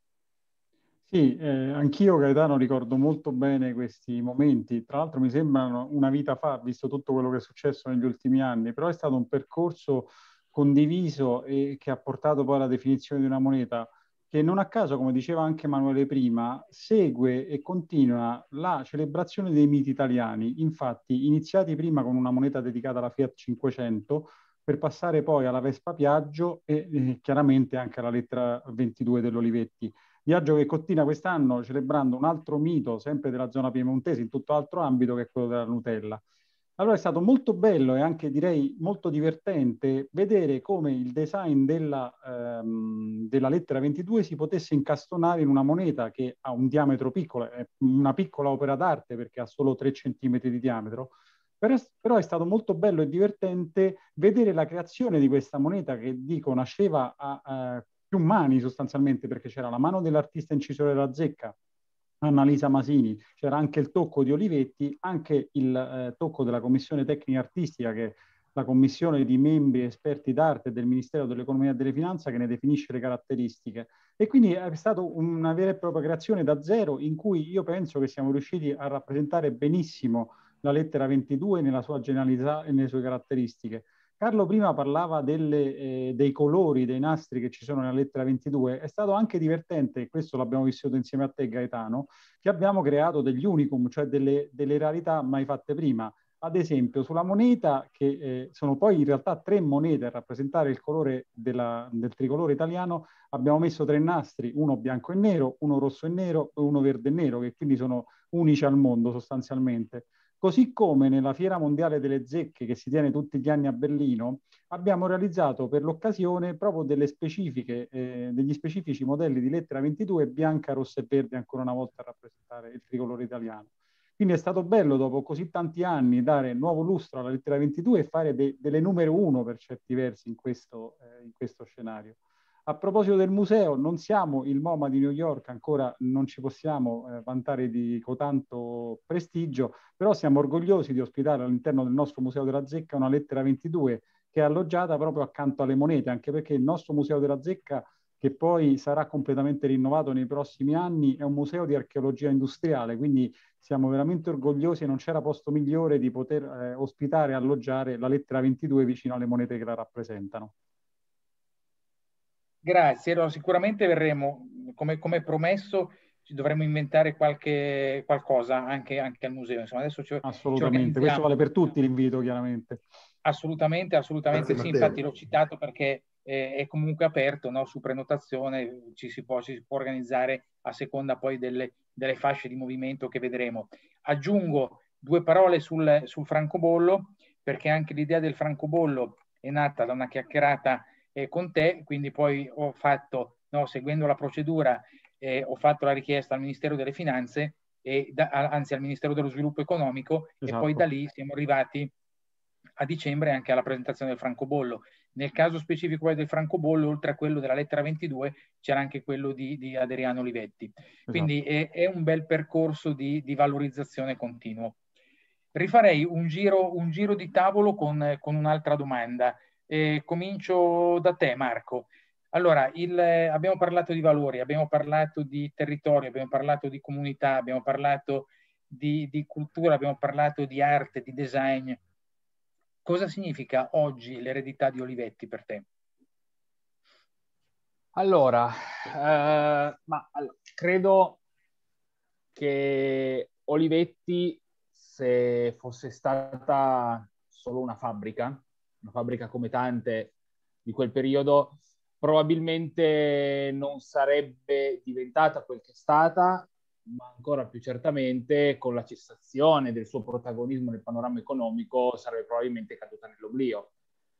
Sì, eh, anch'io Gaetano ricordo molto bene questi momenti, tra l'altro mi sembrano una vita fa, visto tutto quello che è successo negli ultimi anni, però è stato un percorso condiviso e che ha portato poi alla definizione di una moneta che non a caso, come diceva anche Emanuele prima, segue e continua la celebrazione dei miti italiani, infatti iniziati prima con una moneta dedicata alla Fiat cinquecento, per passare poi alla Vespa Piaggio e eh, chiaramente anche alla lettera ventidue dell'Olivetti. Viaggio che continua quest'anno celebrando un altro mito, sempre della zona piemontese, in tutto altro ambito, che è quello della Nutella. Allora è stato molto bello e anche direi molto divertente vedere come il design della, ehm, della lettera ventidue si potesse incastonare in una moneta che ha un diametro piccolo, è una piccola opera d'arte perché ha solo tre centimetri di diametro, però, però è stato molto bello e divertente vedere la creazione di questa moneta che, dico, nasceva a, a più mani sostanzialmente, perché c'era la mano dell'artista incisore della Zecca, Annalisa Masini, c'era anche il tocco di Olivetti, anche il eh, tocco della commissione tecnica artistica, che è la commissione di membri esperti d'arte del Ministero dell'Economia e delle Finanze che ne definisce le caratteristiche. E quindi è stata una vera e propria creazione da zero in cui io penso che siamo riusciti a rappresentare benissimo la lettera ventidue nella sua generalità e nelle sue caratteristiche. Carlo prima parlava delle, eh, dei colori, dei nastri che ci sono nella lettera ventidue. È stato anche divertente, e questo l'abbiamo vissuto insieme a te Gaetano, che abbiamo creato degli unicum, cioè delle, delle rarità mai fatte prima. Ad esempio sulla moneta, che eh, sono poi in realtà tre monete a rappresentare il colore della, del tricolore italiano, abbiamo messo tre nastri, uno bianco e nero, uno rosso e nero e uno verde e nero, che quindi sono unici al mondo sostanzialmente. Così come nella Fiera Mondiale delle Zecche, che si tiene tutti gli anni a Berlino, abbiamo realizzato per l'occasione proprio delle specifiche, eh, degli specifici modelli di lettera ventidue bianca, rossa e verde, ancora una volta a rappresentare il tricolore italiano. Quindi è stato bello, dopo così tanti anni, dare nuovo lustro alla lettera ventidue e fare de delle numero uno per certi versi in questo, eh, in questo scenario. A proposito del museo, non siamo il MoMA di New York, ancora non ci possiamo eh, vantare di cotanto prestigio, però siamo orgogliosi di ospitare all'interno del nostro Museo della Zecca una lettera ventidue che è alloggiata proprio accanto alle monete, anche perché il nostro Museo della Zecca, che poi sarà completamente rinnovato nei prossimi anni, è un museo di archeologia industriale, quindi siamo veramente orgogliosi e non c'era posto migliore di poter eh, ospitare e alloggiare la lettera ventidue vicino alle monete che la rappresentano. Grazie, allora, sicuramente verremo, come, come promesso, ci dovremmo inventare qualche, qualcosa anche, anche al museo. Insomma, adesso ci, assolutamente, ci questo vale per tutti l'invito, chiaramente. Assolutamente, assolutamente Grazie, sì, Matteo. infatti l'ho citato perché eh, è comunque aperto, no? Su prenotazione ci si, può, ci si può organizzare a seconda poi delle, delle fasce di movimento che vedremo. Aggiungo due parole sul, sul francobollo, perché anche l'idea del francobollo è nata da una chiacchierata eh, con te, quindi poi ho fatto, no, seguendo la procedura, eh, ho fatto la richiesta al Ministero delle Finanze, e da, anzi al Ministero dello Sviluppo Economico, esatto. E poi da lì siamo arrivati a dicembre anche alla presentazione del francobollo. Nel caso specifico del francobollo, oltre a quello della lettera ventidue, c'era anche quello di, di Adriano Olivetti. Esatto. Quindi è, è un bel percorso di, di valorizzazione continuo. Rifarei un giro, un giro di tavolo con, con un'altra domanda. Eh, comincio da te, Marco. Allora, il, abbiamo parlato di valori, abbiamo parlato di territorio, abbiamo parlato di comunità, abbiamo parlato di, di cultura, abbiamo parlato di arte, di design. Cosa significa oggi l'eredità di Olivetti per te? Allora, eh, ma allora, credo che Olivetti, se fosse stata solo una fabbrica, una fabbrica come tante di quel periodo, probabilmente non sarebbe diventata quel che è stata, ma ancora più certamente con la cessazione del suo protagonismo nel panorama economico sarebbe probabilmente caduta nell'oblio.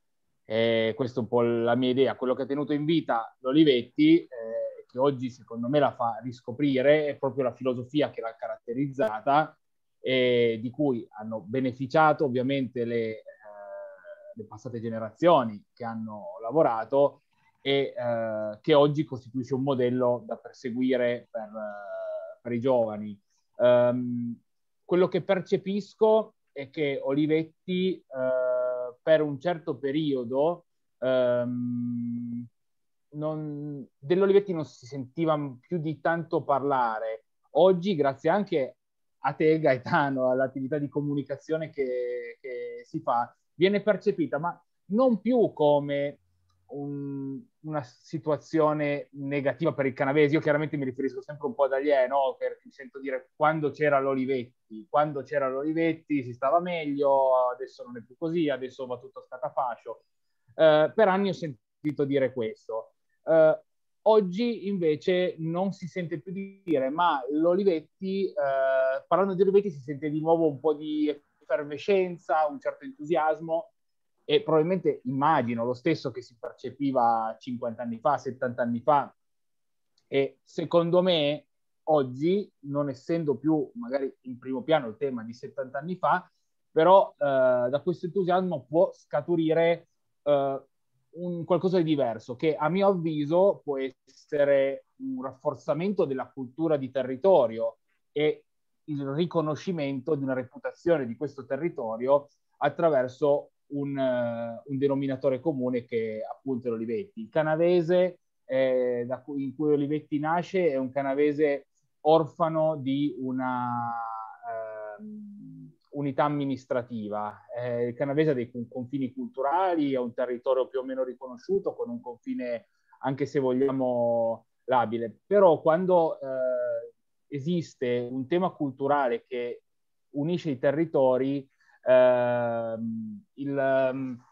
E questa è un po' la mia idea. Quello che ha tenuto in vita l'Olivetti, eh, che oggi secondo me la fa riscoprire, è proprio la filosofia che l'ha caratterizzata e di cui hanno beneficiato ovviamente le, eh, le passate generazioni che hanno lavorato e eh, che oggi costituisce un modello da perseguire per, uh, per i giovani. Um, quello che percepisco è che Olivetti uh, per un certo periodo um, non, dell'Olivetti non si sentiva più di tanto parlare. Oggi, grazie anche a te, Gaetano, all'attività di comunicazione che, che si fa, viene percepita, ma non più come un, una situazione negativa per il canavese. Io chiaramente mi riferisco sempre un po' ad Aglie, no? Perché mi sento dire quando c'era l'Olivetti, quando c'era l'Olivetti si stava meglio, adesso non è più così, adesso va tutto a scatafascio. Eh, per anni ho sentito dire questo. Eh, oggi invece non si sente più dire, ma l'Olivetti, eh, parlando di Olivetti si sente di nuovo un po' di effervescenza, un certo entusiasmo, e probabilmente immagino lo stesso che si percepiva cinquanta anni fa, settanta anni fa, e secondo me oggi, non essendo più magari in primo piano il tema di settanta anni fa, però eh, da questo entusiasmo può scaturire eh, un qualcosa di diverso, che a mio avviso può essere un rafforzamento della cultura di territorio e il riconoscimento di una reputazione di questo territorio attraverso un, uh, un denominatore comune che appunto è l'Olivetti. Il canavese eh, da cui, in cui Olivetti nasce è un canavese orfano di una uh, unità amministrativa. Eh, il canavese ha dei confini culturali, è un territorio più o meno riconosciuto, con un confine, anche se vogliamo, labile. Però quando eh, esiste un tema culturale che unisce i territori, eh, il, um,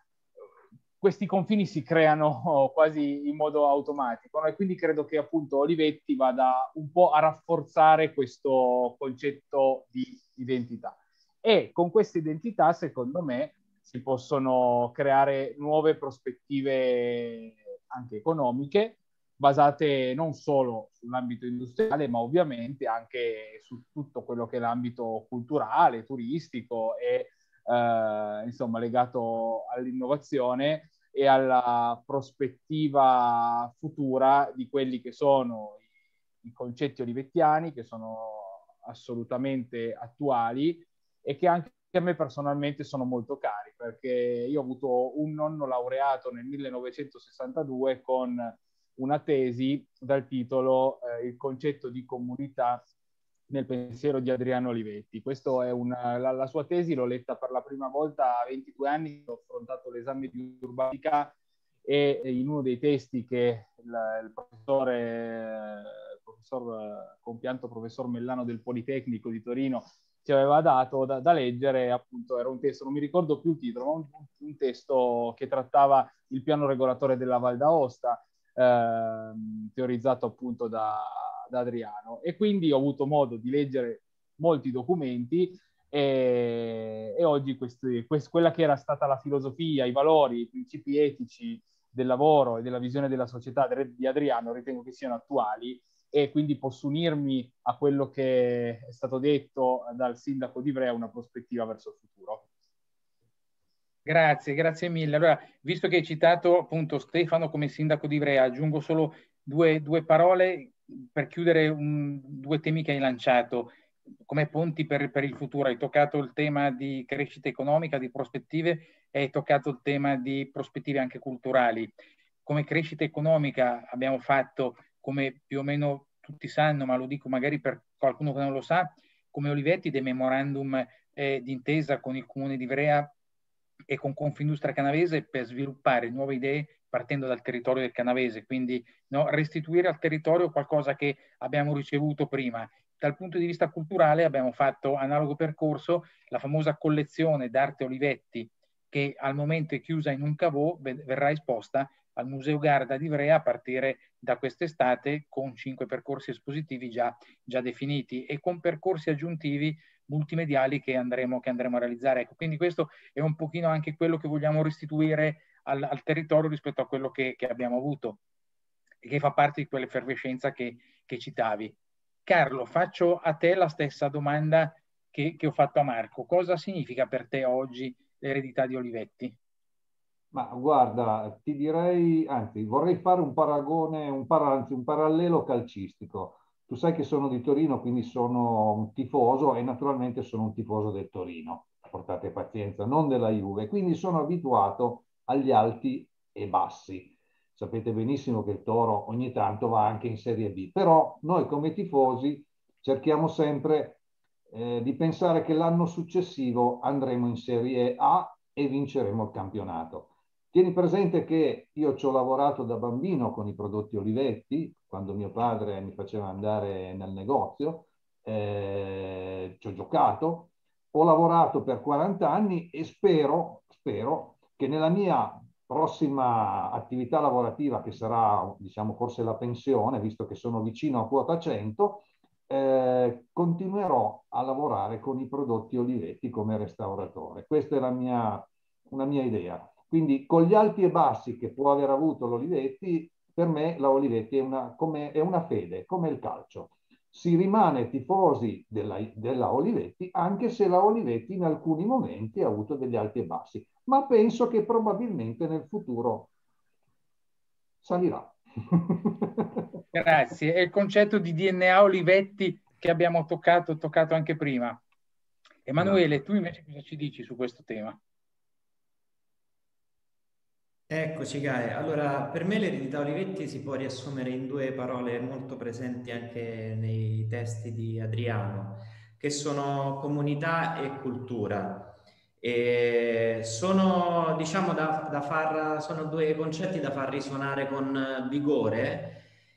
questi confini si creano quasi in modo automatico, no? E quindi credo che appunto Olivetti vada un po' a rafforzare questo concetto di identità. E con questa identità, secondo me, si possono creare nuove prospettive anche economiche, basate non solo sull'ambito industriale, ma ovviamente anche su tutto quello che è l'ambito culturale, turistico e eh, insomma legato all'innovazione e alla prospettiva futura di quelli che sono i, i concetti olivettiani, che sono assolutamente attuali e che anche a me personalmente sono molto cari, perché io ho avuto un nonno laureato nel millenovecentosessantadue con una tesi dal titolo eh, Il concetto di comunità nel pensiero di Adriano Olivetti. Questo è una, la, la sua tesi l'ho letta per la prima volta a ventidue anni, ho affrontato l'esame di urbanistica e in uno dei testi che il, il professore, il professor compianto professor Mellano del Politecnico di Torino ci aveva dato da, da leggere, appunto era un testo, non mi ricordo più il titolo, ma un, un testo che trattava il piano regolatore della Val d'Aosta, ehm, teorizzato appunto da, da Adriano. E quindi ho avuto modo di leggere molti documenti e, e oggi questi, quest, quella che era stata la filosofia, i valori, i principi etici del lavoro e della visione della società di Adriano ritengo che siano attuali, e quindi posso unirmi a quello che è stato detto dal sindaco di Ivrea, una prospettiva verso il futuro. Grazie, grazie mille. Allora, visto che hai citato appunto Stefano come sindaco di Ivrea, aggiungo solo due, due parole per chiudere un, due temi che hai lanciato come ponti per, per il futuro. Hai toccato il tema di crescita economica, di prospettive, e hai toccato il tema di prospettive anche culturali. Come crescita economica abbiamo fatto, come più o meno tutti sanno, ma lo dico magari per qualcuno che non lo sa, come Olivetti dei memorandum eh, d'intesa con il Comune di Ivrea e con Confindustria Canavese per sviluppare nuove idee partendo dal territorio del Canavese, quindi no, restituire al territorio qualcosa che abbiamo ricevuto prima. Dal punto di vista culturale abbiamo fatto analogo percorso, la famosa collezione d'arte Olivetti, che al momento è chiusa in un cavò, verrà esposta al Museo Garda di Ivrea a partire da quest'estate, con cinque percorsi espositivi già, già definiti e con percorsi aggiuntivi multimediali che andremo, che andremo a realizzare. Ecco, quindi questo è un pochino anche quello che vogliamo restituire al, al territorio rispetto a quello che, che abbiamo avuto e che fa parte di quell'effervescenza che, che citavi. Carlo, faccio a te la stessa domanda che, che ho fatto a Marco. Cosa significa per te oggi l'eredità di Olivetti? Ma guarda, ti direi, anzi, vorrei fare un paragone, un, par anzi, un parallelo calcistico. Tu sai che sono di Torino, quindi sono un tifoso e naturalmente sono un tifoso del Torino. Portate pazienza, non della Juve. Quindi sono abituato agli alti e bassi. Sapete benissimo che il Toro ogni tanto va anche in Serie B, però noi come tifosi cerchiamo sempre eh, di pensare che l'anno successivo andremo in Serie A e vinceremo il campionato. Tieni presente che io ci ho lavorato da bambino con i prodotti Olivetti, quando mio padre mi faceva andare nel negozio, eh, ci ho giocato, ho lavorato per quaranta anni e spero, spero che nella mia prossima attività lavorativa, che sarà, diciamo, forse la pensione, visto che sono vicino a quota cento, eh, continuerò a lavorare con i prodotti Olivetti come restauratore. Questa è la mia, una mia idea. Quindi con gli alti e bassi che può aver avuto l'Olivetti, per me la Olivetti è una, come, è una fede, come il calcio. Si rimane tifosi della, della Olivetti, anche se la Olivetti in alcuni momenti ha avuto degli alti e bassi, ma penso che probabilmente nel futuro salirà. Grazie. È il concetto di D N A Olivetti che abbiamo toccato, toccato anche prima. Emanuele, tu invece cosa ci dici su questo tema? Eccoci Gae, allora per me l'eredità Olivetti si può riassumere in due parole molto presenti anche nei testi di Adriano, che sono comunità e cultura. E sono, diciamo, da, da far, sono due concetti da far risuonare con vigore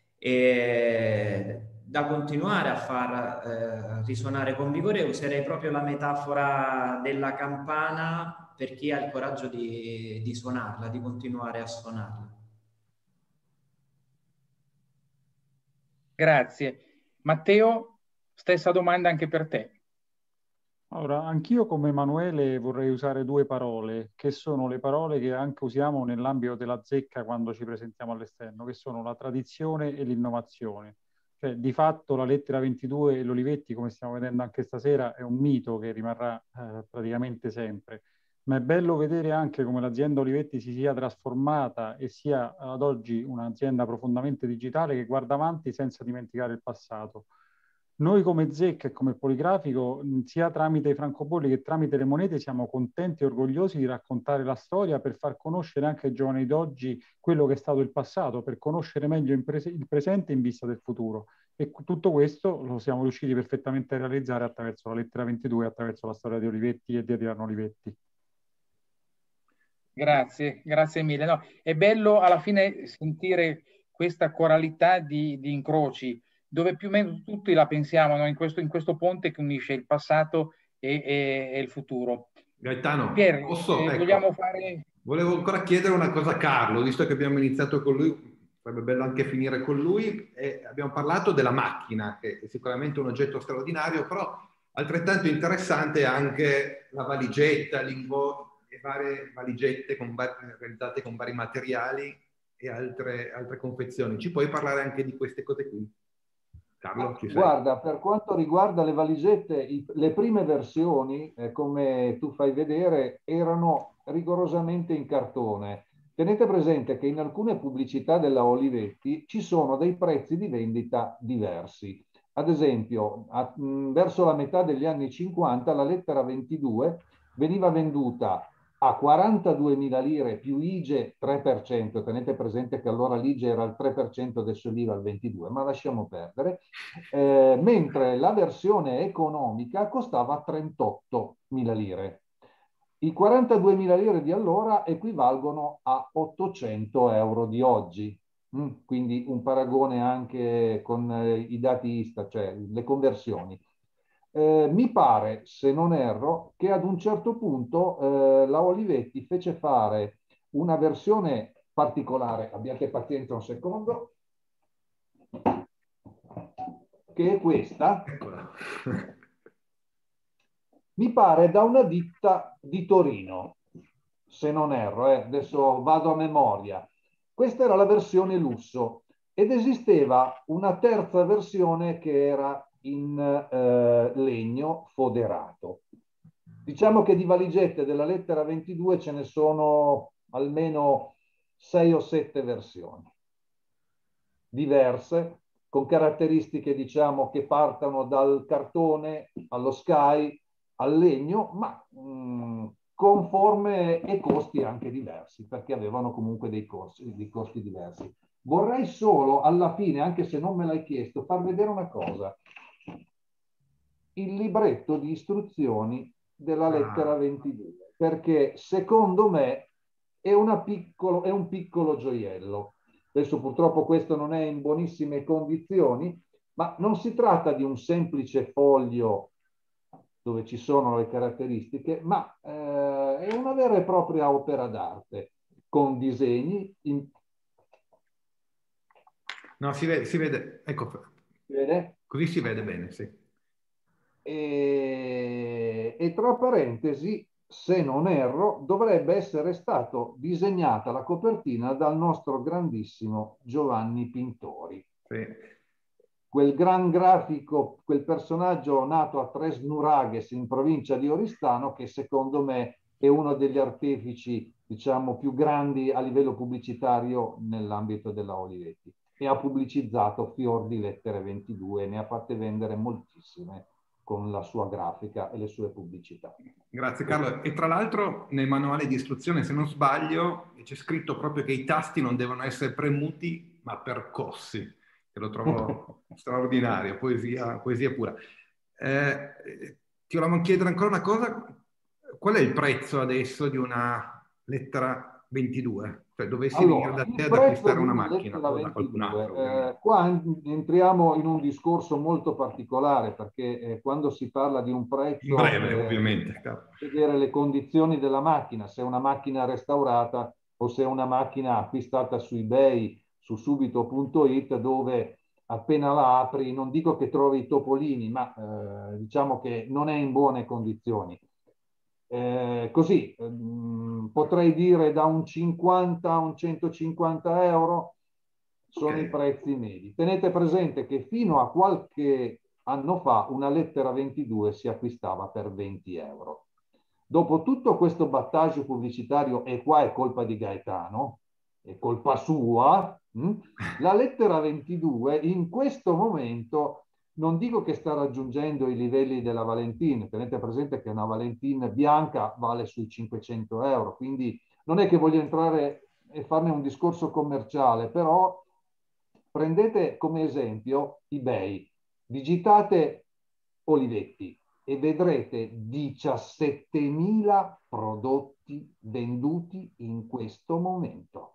e da continuare a far eh, risuonare con vigore. Userei proprio la metafora della campana per chi ha il coraggio di, di suonarla, di continuare a suonarla. Grazie. Matteo, stessa domanda anche per te. Allora, anch'io come Emanuele vorrei usare due parole, che sono le parole che anche usiamo nell'ambito della zecca quando ci presentiamo all'esterno, che sono la tradizione e l'innovazione. Cioè, di fatto la lettera ventidue e l'Olivetti, come stiamo vedendo anche stasera, è un mito che rimarrà eh, praticamente sempre. Ma è bello vedere anche come l'azienda Olivetti si sia trasformata e sia ad oggi un'azienda profondamente digitale che guarda avanti senza dimenticare il passato. Noi come Zecca e come Poligrafico, sia tramite i francobolli che tramite le monete, siamo contenti e orgogliosi di raccontare la storia per far conoscere anche ai giovani d'oggi quello che è stato il passato, per conoscere meglio il, prese il presente in vista del futuro. E tutto questo lo siamo riusciti perfettamente a realizzare attraverso la lettera ventidue e attraverso la storia di Olivetti e di Adriano Olivetti. Grazie, grazie mille. No, è bello alla fine sentire questa coralità di, di incroci, dove più o meno tutti la pensiamo, no? in, questo, in questo ponte che unisce il passato e, e, e il futuro. Gaetano, Pier, posso, eh, ecco, vogliamo fare... volevo ancora chiedere una cosa a Carlo, visto che abbiamo iniziato con lui, sarebbe bello anche finire con lui, e abbiamo parlato della macchina, che è sicuramente un oggetto straordinario, però altrettanto interessante è anche la valigetta, l'invo, e varie valigette con, realizzate con vari materiali e altre, altre confezioni. Ci puoi parlare anche di queste cose qui? Carlo, ci sei? Guarda, per quanto riguarda le valigette, i, le prime versioni, eh, come tu fai vedere, erano rigorosamente in cartone. Tenete presente che in alcune pubblicità della Olivetti ci sono dei prezzi di vendita diversi. Ad esempio, a, mh, verso la metà degli anni cinquanta la lettera ventidue veniva venduta a quarantaduemila lire più I G E tre per cento. Tenete presente che allora l'I G E era al tre per cento, adesso l'I V A al ventidue per cento, ma lasciamo perdere. Eh, mentre la versione economica costava trentottomila lire. I quarantaduemila lire di allora equivalgono a ottocento euro di oggi. Mm, quindi un paragone anche con eh, i dati Istat, cioè le conversioni. Eh, mi pare, se non erro, che ad un certo punto eh, la Olivetti fece fare una versione particolare, abbiate pazienza un secondo, che è questa, mi pare da una ditta di Torino, se non erro, eh. Adesso vado a memoria. Questa era la versione lusso ed esisteva una terza versione che era in eh, legno foderato. Diciamo che di valigette della lettera ventidue ce ne sono almeno sei o sette versioni diverse, con caratteristiche diciamo che partano dal cartone allo sky al legno, ma mh, con forme e costi anche diversi, perché avevano comunque dei costi, dei costi diversi. Vorrei solo alla fine, anche se non me l'hai chiesto, far vedere una cosa. Il libretto di istruzioni della lettera ventidue, perché secondo me è, una piccolo, è un piccolo gioiello. Adesso purtroppo questo non è in buonissime condizioni, ma non si tratta di un semplice foglio dove ci sono le caratteristiche, ma eh, è una vera e propria opera d'arte, con disegni. In... No, si vede, si vede, ecco, Si vede? Così si vede bene, sì. E, e tra parentesi, se non erro, dovrebbe essere stato disegnata la copertina dal nostro grandissimo Giovanni Pintori. Sì. Quel gran grafico, quel personaggio nato a Tres Nuragues in provincia di Oristano, che secondo me è uno degli artefici, diciamo, più grandi a livello pubblicitario nell'ambito della Olivetti. E ha pubblicizzato fior di lettere ventidue, ne ha fatte vendere moltissime con la sua grafica e le sue pubblicità. Grazie Carlo. E tra l'altro nel manuale di istruzione, se non sbaglio, c'è scritto proprio che i tasti non devono essere premuti, ma percossi. Che lo trovo straordinario, poesia, poesia pura. Eh, ti volevo chiedere ancora una cosa. Qual è il prezzo adesso di una lettera ventidue? Cioè, dovessi Allora, venire da te il ad acquistare prezzo di una una macchina, lettera o da qualcun ventidue, altro, ovviamente. eh, qua entriamo in un discorso molto particolare, perché eh, quando si parla di un prezzo, In breve, eh, ovviamente. vedere le condizioni della macchina, se è una macchina restaurata o se è una macchina acquistata su eBay, su subito punto it, dove appena la apri, non dico che trovi i topolini, ma eh, diciamo che non è in buone condizioni. Eh, così ehm, potrei dire da un cinquanta a un centocinquanta euro sono Okay. i prezzi medi. Tenete presente che fino a qualche anno fa una lettera ventidue si acquistava per venti euro. Dopo tutto questo battaggio pubblicitario, e qua è colpa di Gaetano, è colpa sua, mh? La lettera ventidue in questo momento non dico che sta raggiungendo i livelli della Valentin, tenete presente che una Valentin bianca vale sui cinquecento euro, quindi non è che voglio entrare e farne un discorso commerciale, però prendete come esempio eBay, digitate Olivetti e vedrete diciassettemila prodotti venduti in questo momento.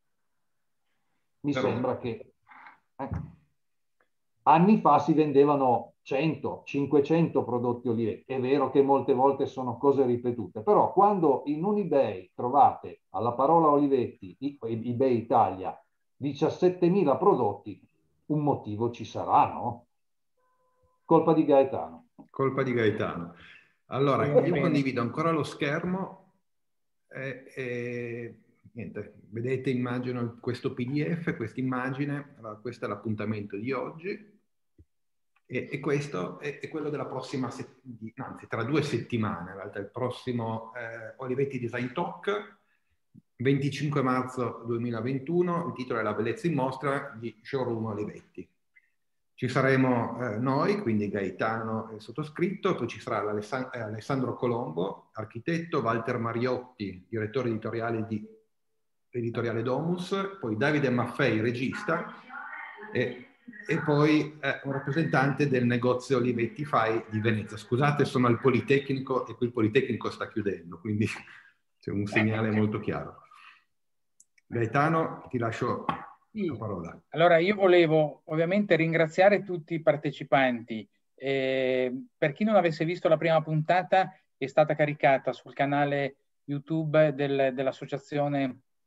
Mi Però... sembra che eh, anni fa si vendevano cento, cinquecento prodotti Olivetti. È vero che molte volte sono cose ripetute, però quando in un eBay trovate alla parola Olivetti, eBay Italia, diciassettemila prodotti, un motivo ci sarà, no? Colpa di Gaetano. Colpa di Gaetano. Allora, Quindi io bene. condivido ancora lo schermo e, e niente, vedete, immagino questo P D F, questa immagine, allora, questo è l'appuntamento di oggi e, e questo è, è quello della prossima settimana, anzi tra due settimane, in realtà il prossimo eh, Olivetti Design Talk, venticinque marzo duemilaventuno, il titolo è La bellezza in mostra di Showroom Olivetti. Ci saremo eh, noi, quindi Gaetano e sottoscritto, poi ci sarà Alessand- eh, Alessandro Colombo, architetto, Walter Mariotti, direttore editoriale di Editoriale Domus, poi Davide Maffei, regista, e, e poi eh, un rappresentante del negozio Olivetti Fai di Venezia. Scusate, sono al Politecnico e qui il Politecnico sta chiudendo, quindi c'è un segnale molto chiaro. Gaetano, ti lascio... Sì. la parola. Allora io volevo ovviamente ringraziare tutti i partecipanti. Eh, per chi non avesse visto la prima puntata, è stata caricata sul canale YouTube del, dell'associazione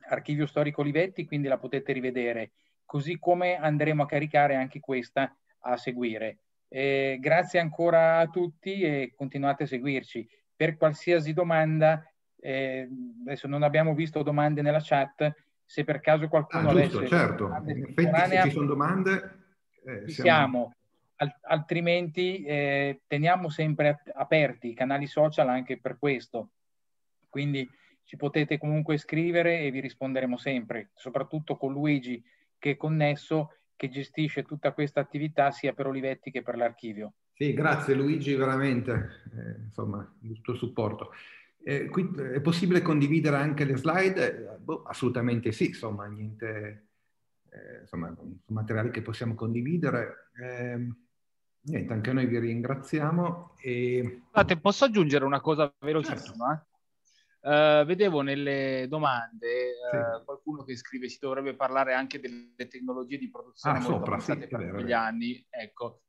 Archivio Storico Olivetti, quindi la potete rivedere, così come andremo a caricare anche questa a seguire. Eh, grazie ancora a tutti e continuate a seguirci. Per qualsiasi domanda, eh, adesso non abbiamo visto domande nella chat, se per caso qualcuno Ah, giusto, avesse certo. In effetti se ci sono domande eh, ci siamo. siamo... Al- altrimenti eh, teniamo sempre at- aperti i canali social anche per questo. Quindi ci potete comunque scrivere e vi risponderemo sempre, soprattutto con Luigi che è connesso, che gestisce tutta questa attività sia per Olivetti che per l'archivio. Sì, grazie Luigi, veramente, eh, insomma, il tuo supporto. Eh, qui è possibile condividere anche le slide? Eh, boh, assolutamente sì, insomma, niente, eh, insomma, sono materiali che possiamo condividere. Eh, niente, anche noi vi ringraziamo. E... Scusate, posso aggiungere una cosa velocissima? Certo. Uh, vedevo nelle domande uh, sì. qualcuno che scrive si dovrebbe parlare anche delle tecnologie di produzione ah, molto sopra, avanzate sì, per vero, quegli anni. Ecco.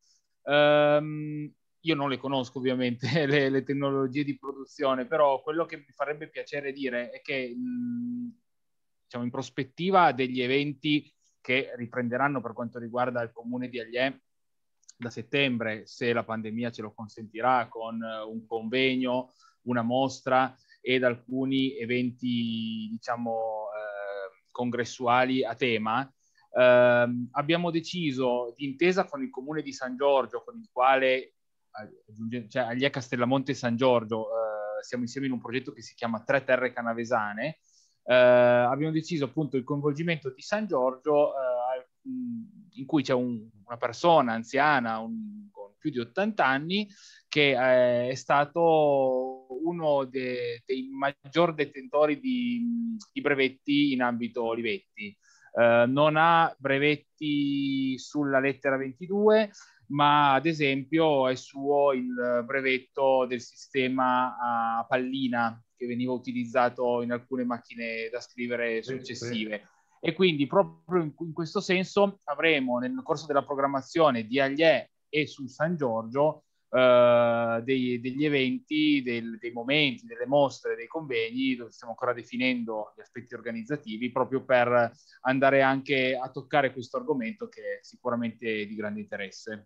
Um, io non le conosco ovviamente le, le tecnologie di produzione, però quello che mi farebbe piacere dire è che mh, diciamo, in prospettiva degli eventi che riprenderanno per quanto riguarda il comune di Alliè da settembre, se la pandemia ce lo consentirà, con uh, un convegno, una mostra ed alcuni eventi, diciamo, eh, congressuali a tema, eh, abbiamo deciso, d'intesa con il comune di San Giorgio, con il quale, cioè Alliè Castellamonte e San Giorgio, eh, siamo insieme in un progetto che si chiama Tre Terre Canavesane, eh, abbiamo deciso appunto il coinvolgimento di San Giorgio, eh, in cui c'è un, una persona anziana un, con più di ottanta anni che eh, è stato uno de, dei maggior detentori di, di brevetti in ambito Olivetti. Eh, non ha brevetti sulla lettera ventidue, ma ad esempio è suo il brevetto del sistema a pallina che veniva utilizzato in alcune macchine da scrivere successive. Sì, sì. E quindi proprio in, in questo senso avremo nel corso della programmazione di Alliè e su San Giorgio Uh, dei, degli eventi, del, dei momenti, delle mostre, dei convegni, dove stiamo ancora definendo gli aspetti organizzativi, proprio per andare anche a toccare questo argomento che è sicuramente di grande interesse.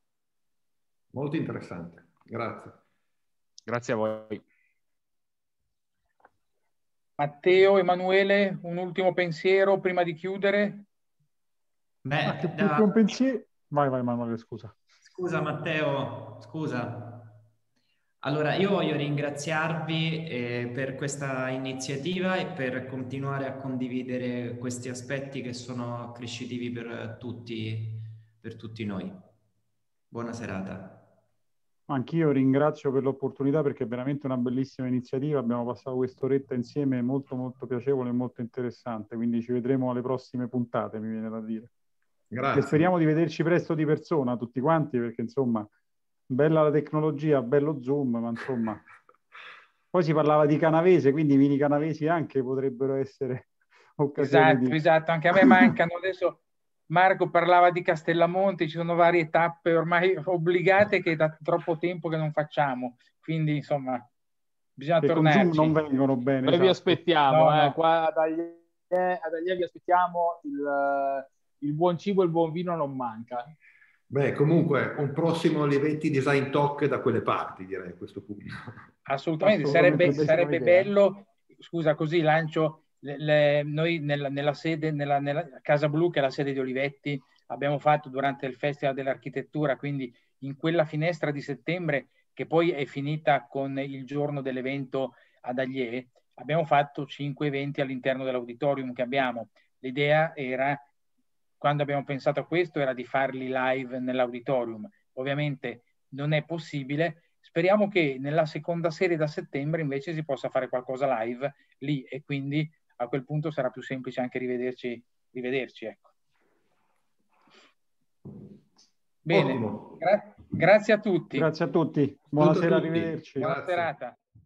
Molto interessante, grazie. Grazie a voi. Matteo, Emanuele, un ultimo pensiero prima di chiudere? Beh, ah, che da... più che un pensiero... Vai, vai Emanuele, scusa. Scusa Matteo, scusa. Allora, io voglio ringraziarvi eh, per questa iniziativa e per continuare a condividere questi aspetti che sono accrescitivi per tutti, per tutti noi. Buona serata. Anch'io ringrazio per l'opportunità perché è veramente una bellissima iniziativa. Abbiamo passato quest'oretta insieme molto molto piacevole e molto interessante, quindi ci vedremo alle prossime puntate, mi viene da dire. Grazie. E speriamo di vederci presto di persona tutti quanti, perché insomma bella la tecnologia, bello Zoom, ma insomma poi si parlava di canavese, quindi i mini canavesi anche potrebbero essere occasioni esatto, di... esatto, anche a me mancano adesso. Marco parlava di Castellamonte, ci sono varie tappe ormai obbligate che da troppo tempo che non facciamo, quindi insomma bisogna che tornarci. Con Zoom non vengono bene. Noi esatto. vi aspettiamo, no, eh. no. Qua ad Alliè, ad Alliè vi aspettiamo, il, il buon cibo e il buon vino non manca. Beh, comunque un prossimo Olivetti Design Talk da quelle parti, direi a questo punto. Assolutamente, Assolutamente sarebbe, sarebbe bello, scusa, così lancio, le, le, noi nella, nella sede, nella, nella Casa Blu, che è la sede di Olivetti, abbiamo fatto durante il Festival dell'Architettura, quindi in quella finestra di settembre, che poi è finita con il giorno dell'evento ad Alliè, abbiamo fatto cinque eventi all'interno dell'auditorium che abbiamo. L'idea era, quando abbiamo pensato a questo, era di farli live nell'auditorium. Ovviamente non è possibile. Speriamo che nella seconda serie da settembre invece si possa fare qualcosa live lì e quindi a quel punto sarà più semplice anche rivederci. rivederci ecco. Bene, Gra- grazie a tutti. Grazie a tutti. Buonasera, a tutti. arrivederci. Buona serata.